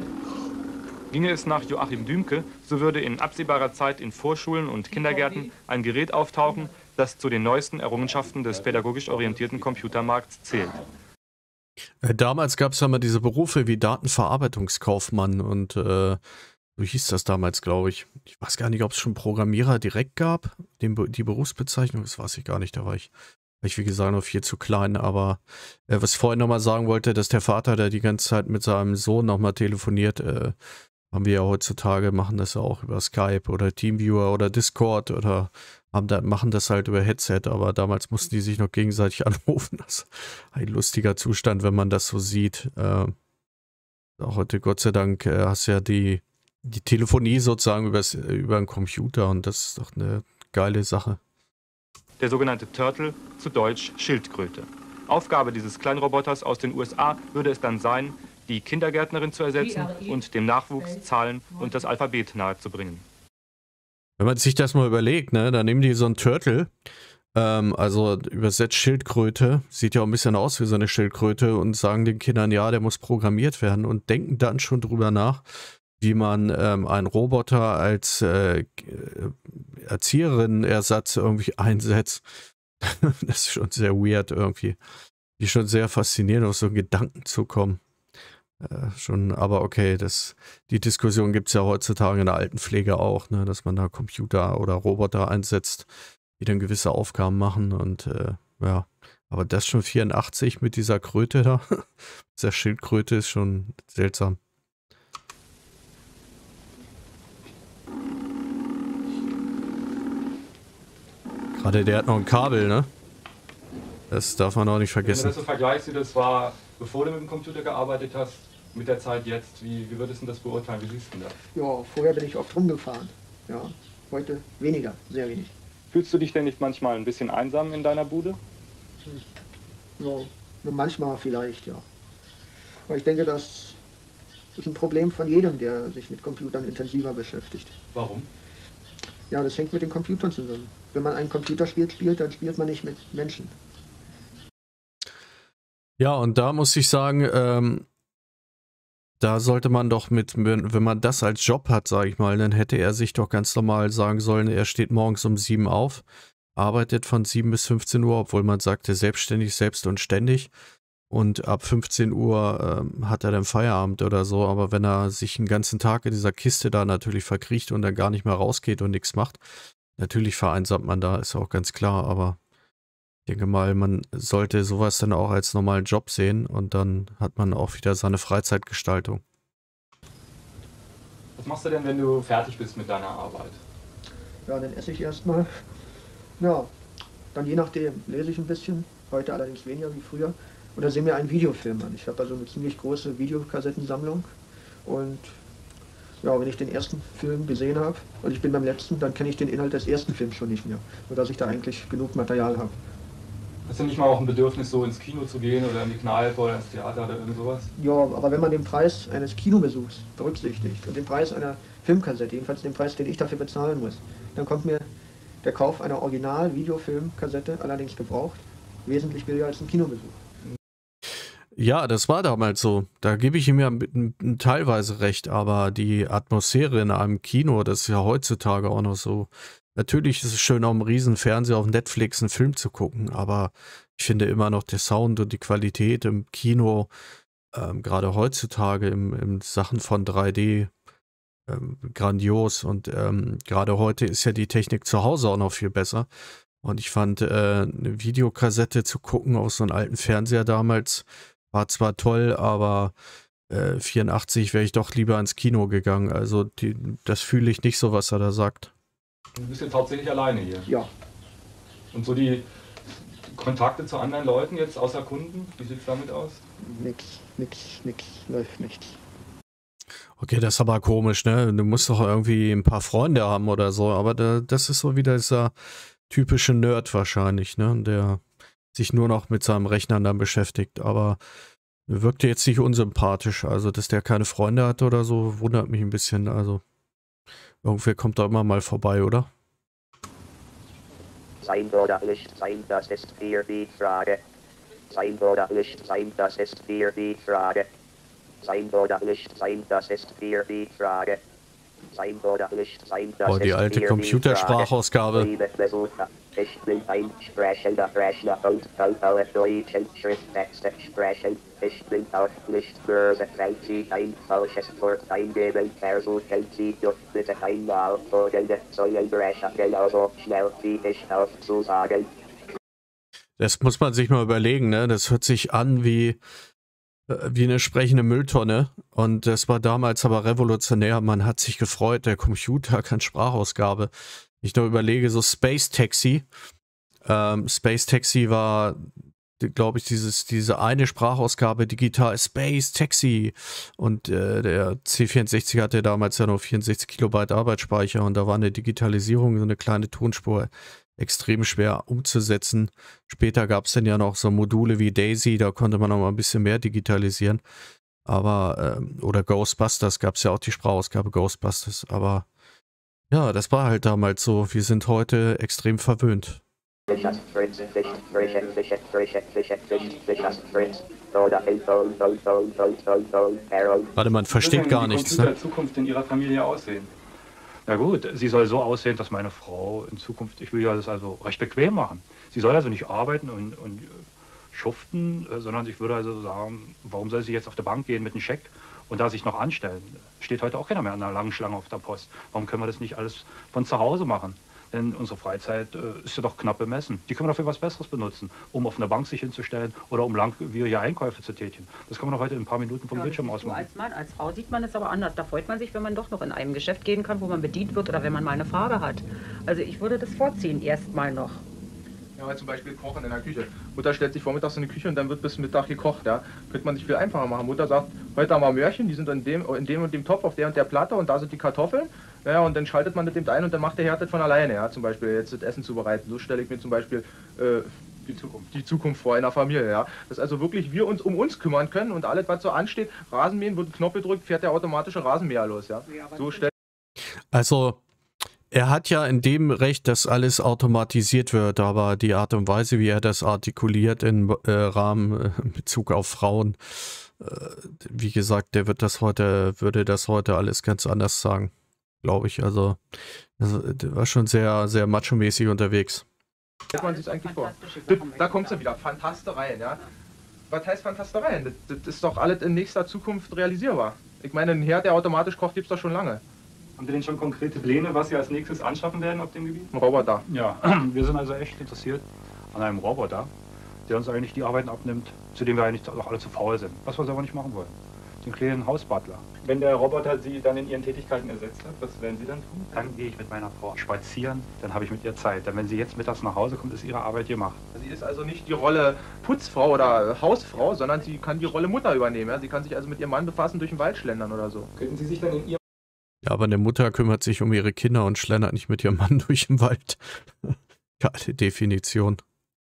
Ginge es nach Joachim Dümke, so würde in absehbarer Zeit in Vorschulen und Kindergärten ein Gerät auftauchen, das zu den neuesten Errungenschaften des pädagogisch orientierten Computermarkts zählt. Damals gab es ja mal diese Berufe wie Datenverarbeitungskaufmann und äh, so hieß das damals, glaube ich. Ich weiß gar nicht, ob es schon Programmierer direkt gab, den, die Berufsbezeichnung, das weiß ich gar nicht, da war ich, war ich wie gesagt noch viel zu klein, aber äh, was ich vorhin nochmal sagen wollte, dass der Vater, der die ganze Zeit mit seinem Sohn nochmal telefoniert, äh, haben wir ja heutzutage, machen das ja auch über Skype oder Teamviewer oder Discord oder haben da, machen das halt über Headset, aber damals mussten die sich noch gegenseitig anrufen. Das ist ein lustiger Zustand, wenn man das so sieht. Äh, heute, Gott sei Dank, äh, hast du ja die, die Telefonie sozusagen übers, über einen Computer und das ist doch eine geile Sache. Der sogenannte Turtle, zu Deutsch Schildkröte. Aufgabe dieses Kleinroboters aus den U S A würde es dann sein, die Kindergärtnerin zu ersetzen und dem Nachwuchs Zahlen und das Alphabet nahezubringen. Wenn man sich das mal überlegt, ne, dann nehmen die so einen Turtle, ähm, also übersetzt Schildkröte, sieht ja auch ein bisschen aus wie so eine Schildkröte und sagen den Kindern, ja, der muss programmiert werden und denken dann schon drüber nach, wie man ähm, einen Roboter als äh, Erzieherin-Ersatz irgendwie einsetzt. Das ist schon sehr weird irgendwie. Die schon sehr faszinierend, auf so einen Gedanken zu kommen. Äh, schon, aber okay, das, die Diskussion gibt es ja heutzutage in der Altenpflege auch, ne, dass man da Computer oder Roboter einsetzt, die dann gewisse Aufgaben machen und äh, ja, aber das schon vierundachtzig mit dieser Kröte da, dieser Schildkröte ist schon seltsam. Gerade der hat noch ein Kabel, ne? Das darf man auch nicht vergessen. Wenn du das so vergleichst, das war, bevor du mit dem Computer gearbeitet hast, mit der Zeit jetzt, wie, wie würdest du das beurteilen? Wie siehst du das? Ja, vorher bin ich oft rumgefahren. Ja, heute weniger, sehr wenig. Fühlst du dich denn nicht manchmal ein bisschen einsam in deiner Bude? Ja, nur manchmal vielleicht, ja. Aber ich denke, das ist ein Problem von jedem, der sich mit Computern intensiver beschäftigt. Warum? Ja, das hängt mit den Computern zusammen. Wenn man ein Computerspiel spielt, dann spielt man nicht mit Menschen. Ja, und da muss ich sagen, ähm, da sollte man doch mit, wenn man das als Job hat, sage ich mal, dann hätte er sich doch ganz normal sagen sollen, er steht morgens um sieben auf, arbeitet von sieben bis fünfzehn Uhr, obwohl man sagte, selbstständig, selbst und ständig. Und ab fünfzehn Uhr ähm, hat er dann Feierabend oder so, aber wenn er sich einen ganzen Tag in dieser Kiste da natürlich verkriecht und dann gar nicht mehr rausgeht und nichts macht, natürlich vereinsamt man da, ist auch ganz klar, aber ich denke mal, man sollte sowas dann auch als normalen Job sehen und dann hat man auch wieder seine Freizeitgestaltung. Was machst du denn, wenn du fertig bist mit deiner Arbeit? Ja, dann esse ich erstmal. Ja, dann je nachdem lese ich ein bisschen, heute allerdings weniger wie früher. Oder sehe mir einen Videofilm an. Ich habe also eine ziemlich große Videokassettensammlung und ja, wenn ich den ersten Film gesehen habe und ich bin beim letzten, dann kenne ich den Inhalt des ersten Films schon nicht mehr, sodass ich da eigentlich genug Material habe. Hast du nicht mal auch ein Bedürfnis, so ins Kino zu gehen oder in die Kneipe oder ins Theater oder irgend sowas? Ja, aber wenn man den Preis eines Kinobesuchs berücksichtigt und den Preis einer Filmkassette, jedenfalls den Preis, den ich dafür bezahlen muss, dann kommt mir der Kauf einer Original-Videofilmkassette, allerdings gebraucht, wesentlich billiger als ein Kinobesuch. Ja, das war damals so. Da gebe ich ihm ja teilweise recht, aber die Atmosphäre in einem Kino, das ist ja heutzutage auch noch so. Natürlich ist es schön, auf dem riesen Fernseher auf Netflix einen Film zu gucken, aber ich finde immer noch der Sound und die Qualität im Kino, ähm, gerade heutzutage im, im Sachen von drei D, ähm, grandios. Und ähm, gerade heute ist ja die Technik zu Hause auch noch viel besser. Und ich fand, äh, eine Videokassette zu gucken auf so einen alten Fernseher damals war zwar toll, aber äh, vierundachtzig wäre ich doch lieber ins Kino gegangen. Also die, das fühle ich nicht so, was er da sagt. Du bist jetzt hauptsächlich alleine hier. Ja. Und so die Kontakte zu anderen Leuten jetzt außer Kunden? Wie sieht es damit aus? Nix, nix, nix, läuft nichts. Okay, das ist aber komisch, ne? Du musst doch irgendwie ein paar Freunde haben oder so, aber da, das ist so wieder dieser typische Nerd wahrscheinlich, ne? Der sich nur noch mit seinem Rechner dann beschäftigt, aber wirkte jetzt nicht unsympathisch. Also, dass der keine Freunde hat oder so, wundert mich ein bisschen. Also, irgendwer kommt da immer mal vorbei, oder? Sein oder nicht sein, das ist hier die Frage. Sein oder nicht sein, das ist hier die Frage. Sein oder nicht sein, das ist hier die Frage. Sein oder nicht sein, das oh, die alte Computersprachausgabe. Liebe Besucher, ich bin ein sprechender Rechner und kann alle deutschen Schrifttexte sprechen. Ich bin auch nicht böse, wenn Sie ein falsches Wort eingeben. Versuchen Sie doch bitte einmal folgende Zungenbrecher genauso schnell wie ich aufzusagen. Das muss man sich mal überlegen, ne? Das hört sich an wie wie eine sprechende Mülltonne und das war damals aber revolutionär. Man hat sich gefreut, der Computer kann Sprachausgabe. Ich nur überlege, so Space Taxi. Ähm, Space Taxi war, glaube ich, dieses, diese eine Sprachausgabe digital, Space Taxi. Und äh, der C vierundsechzig hatte damals ja nur vierundsechzig Kilobyte Arbeitsspeicher und da war eine Digitalisierung, so eine kleine Tonspur, extrem schwer umzusetzen. Später gab es dann ja noch so Module wie Daisy, da konnte man noch mal ein bisschen mehr digitalisieren. Aber, ähm, oder Ghostbusters gab es ja auch die Sprachausgabe Ghostbusters. Aber ja, das war halt damals so. Wir sind heute extrem verwöhnt. Warte, man versteht gar nichts, ne? Wie soll die Zukunft in Ihrer Familie aussehen? Na gut, sie soll so aussehen, dass meine Frau in Zukunft, ich will ja das also recht bequem machen. Sie soll also nicht arbeiten und, und schuften, sondern ich würde also sagen, warum soll sie jetzt auf der Bank gehen mit einem Scheck und da sich noch anstellen? Steht heute auch keiner mehr an einer langen Schlange auf der Post. Warum können wir das nicht alles von zu Hause machen? Denn unsere Freizeit äh, ist ja doch knapp bemessen. Die können wir doch für was Besseres benutzen, um auf einer Bank sich hinzustellen oder um lang wie hier Einkäufe zu tätigen. Das kann man doch heute in ein paar Minuten vom ja, Bildschirm aus machen. Als Mann, als Frau sieht man es aber anders. Da freut man sich, wenn man doch noch in einem Geschäft gehen kann, wo man bedient wird oder wenn man mal eine Farbe hat. Also ich würde das vorziehen, erstmal noch. Ja, zum Beispiel Kochen in der Küche. Mutter stellt sich vormittags in die Küche und dann wird bis Mittag gekocht. Ja. Könnte man sich viel einfacher machen. Mutter sagt, heute haben wir Möhrchen, die sind in dem, in dem und dem Topf auf der und der Platte und da sind die Kartoffeln. Ja, und dann schaltet man mit dem ein und dann macht der Herd das von alleine. Ja. Zum Beispiel jetzt das Essen zubereiten. So stelle ich mir zum Beispiel äh, die, Zukunft. die Zukunft vor in der Familie. Ja. Dass also wirklich wir uns um uns kümmern können und alles, was so ansteht, Rasenmähen, wird ein Knopf gedrückt, fährt der automatische Rasenmäher los. Ja. Ja, so stell also er hat ja in dem Recht, dass alles automatisiert wird, aber die Art und Weise, wie er das artikuliert im äh, Rahmen äh, in Bezug auf Frauen, äh, wie gesagt, der wird das heute, würde das heute alles ganz anders sagen, glaube ich. Also, also der war schon sehr, sehr macho-mäßig unterwegs. Stellt man sich eigentlich vor. Da, da kommt es ja wieder, Fantastereien, ja. Was heißt Fantastereien? Das, das ist doch alles in nächster Zukunft realisierbar. Ich meine, ein Herd, der automatisch kocht, gibt es doch schon lange. Haben Sie denn schon konkrete Pläne, was Sie als nächstes anschaffen werden auf dem Gebiet? Ein Roboter. Ja, wir sind also echt interessiert an einem Roboter, der uns eigentlich die Arbeiten abnimmt, zu denen wir eigentlich auch alle zu faul sind. Was wir selber nicht machen wollen. Den kleinen Hausbutler. Wenn der Roboter Sie dann in Ihren Tätigkeiten ersetzt hat, was werden Sie dann tun? Dann gehe ich mit meiner Frau spazieren, dann habe ich mit ihr Zeit. Denn wenn sie jetzt mittags nach Hause kommt, ist ihre Arbeit gemacht. Sie ist also nicht die Rolle Putzfrau oder Hausfrau, sondern sie kann die Rolle Mutter übernehmen. Ja? Sie kann sich also mit ihrem Mann befassen, durch den Wald schlendern oder so. Könnten Sie sich dann in Ihrem Ja, aber eine Mutter kümmert sich um ihre Kinder und schlendert nicht mit ihrem Mann durch den Wald. Geile Definition.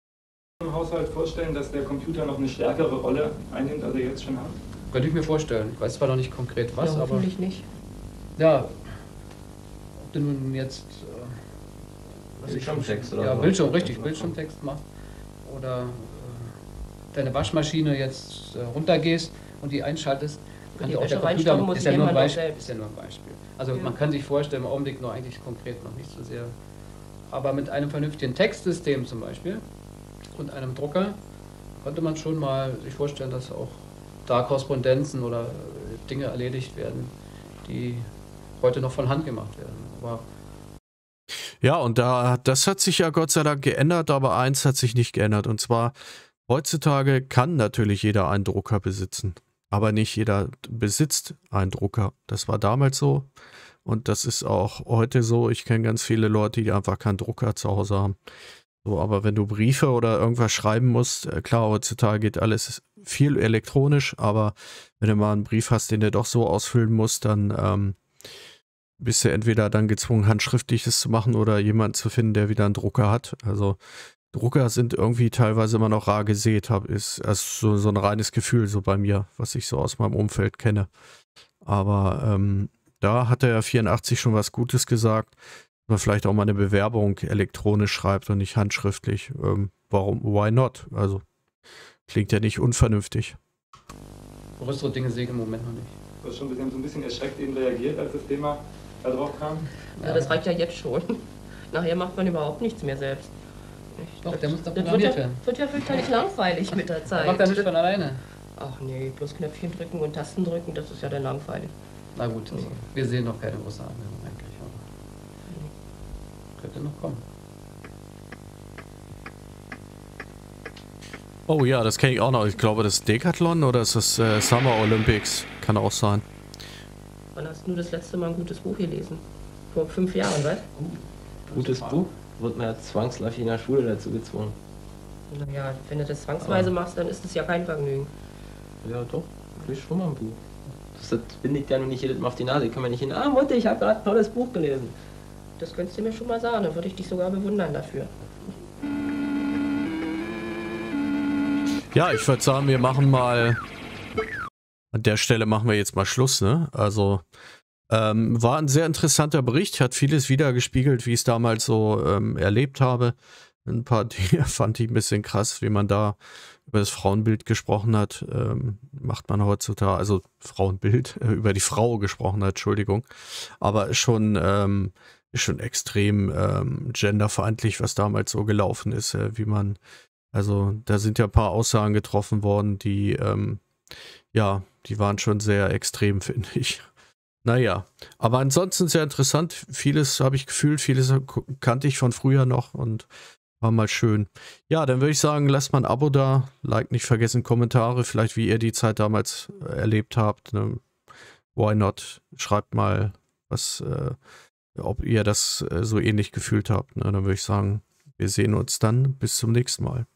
Im Haushalt vorstellen, dass der Computer noch eine stärkere Rolle einnimmt, als er jetzt schon hat? Könnte ich mir vorstellen. Ich weiß zwar noch nicht konkret was, ja, aber... hoffentlich nicht. Ja, ob du nun jetzt... Äh, was Bildschirmtext oder Ja, so. Bildschirm, richtig, Bildschirmtext machst. Oder äh, deine Waschmaschine jetzt äh, runtergehst und die einschaltest, kann die dir auch der Wäsche Computer... reinstellen, muss Ist ja, nur ein jemand auch Beispiel, selbst. ist ja nur ein Beispiel. Also Ja. man kann sich vorstellen, im Augenblick noch eigentlich konkret noch nicht so sehr. Aber mit einem vernünftigen Textsystem zum Beispiel und einem Drucker konnte man schon mal sich vorstellen, dass auch da Korrespondenzen oder äh, Dinge erledigt werden, die heute noch von Hand gemacht werden. Aber Ja, und da, das hat sich ja Gott sei Dank geändert, aber eins hat sich nicht geändert. Und zwar, heutzutage kann natürlich jeder einen Drucker besitzen. Aber nicht jeder besitzt einen Drucker. Das war damals so. Und das ist auch heute so. Ich kenne ganz viele Leute, die einfach keinen Drucker zu Hause haben. So, aber wenn du Briefe oder irgendwas schreiben musst, äh, klar, heutzutage geht alles viel elektronisch, aber wenn du mal einen Brief hast, den du doch so ausfüllen musst, dann ähm, bist du entweder dann gezwungen, handschriftliches zu machen oder jemanden zu finden, der wieder einen Drucker hat. Also Drucker sind irgendwie teilweise immer noch rar gesät, hab, ist also so, so ein reines Gefühl so bei mir, was ich so aus meinem Umfeld kenne. Aber ähm, da hat der vierundachtzig schon was Gutes gesagt, dass man vielleicht auch mal eine Bewerbung elektronisch schreibt und nicht handschriftlich. Ähm, warum? Why not? Also klingt ja nicht unvernünftig. Größere Dinge sehe ich im Moment noch nicht. Du hast schon ein bisschen, so ein bisschen erschreckt eben reagiert, als das Thema da drauf kam. Ja, das reicht ja jetzt schon. Nachher macht man überhaupt nichts mehr selbst. Doch, der muss doch Das wird programmiert ja, werden. wird ja fürchterlich langweilig mit der Zeit. Macht er nicht von alleine. Ach nee, bloß Knöpfchen drücken und Tasten drücken, das ist ja dann langweilig. Na gut, also, wir sehen noch keine große Anwendung eigentlich. Aber könnte noch kommen. Oh ja, das kenne ich auch noch. Ich glaube, das ist Decathlon oder ist das äh, Summer Olympics? Kann auch sein. Wann hast du das letzte Mal ein gutes Buch gelesen? Vor fünf Jahren, was? Gutes Buch? Wird man ja zwangsläufig in der Schule dazu gezwungen. Naja, wenn du das zwangsweise machst, dann ist es ja kein Vergnügen. Ja doch, vielleicht schon mal ein Buch. Das bindet ja nur nicht jedes Mal auf die Nase. Ich kann mir nicht hin, ah Mutter, ich habe gerade ein tolles Buch gelesen. Das könntest du mir schon mal sagen, dann würde ich dich sogar bewundern dafür. Ja, ich würde sagen, wir machen mal, an der Stelle machen wir jetzt mal Schluss, ne? Also, ähm, war ein sehr interessanter Bericht, hat vieles wiedergespiegelt, wie ich es damals so ähm, erlebt habe. Ein paar Dinge fand ich ein bisschen krass, wie man da über das Frauenbild gesprochen hat, ähm, macht man heutzutage, also Frauenbild, äh, über die Frau gesprochen hat, Entschuldigung, aber ist schon, ähm, ist schon extrem ähm, genderfeindlich, was damals so gelaufen ist, äh, wie man, also da sind ja ein paar Aussagen getroffen worden, die, ähm, ja, die waren schon sehr extrem, finde ich. Naja, aber ansonsten sehr interessant, vieles habe ich gefühlt, vieles kannte ich von früher noch und war mal schön. Ja, dann würde ich sagen, lasst mal ein Abo da, Like nicht vergessen, Kommentare, vielleicht wie ihr die Zeit damals erlebt habt. Ne? Why not? Schreibt mal, was, äh, ob ihr das äh, so ähnlich gefühlt habt. Ne? Dann würde ich sagen, wir sehen uns dann bis zum nächsten Mal.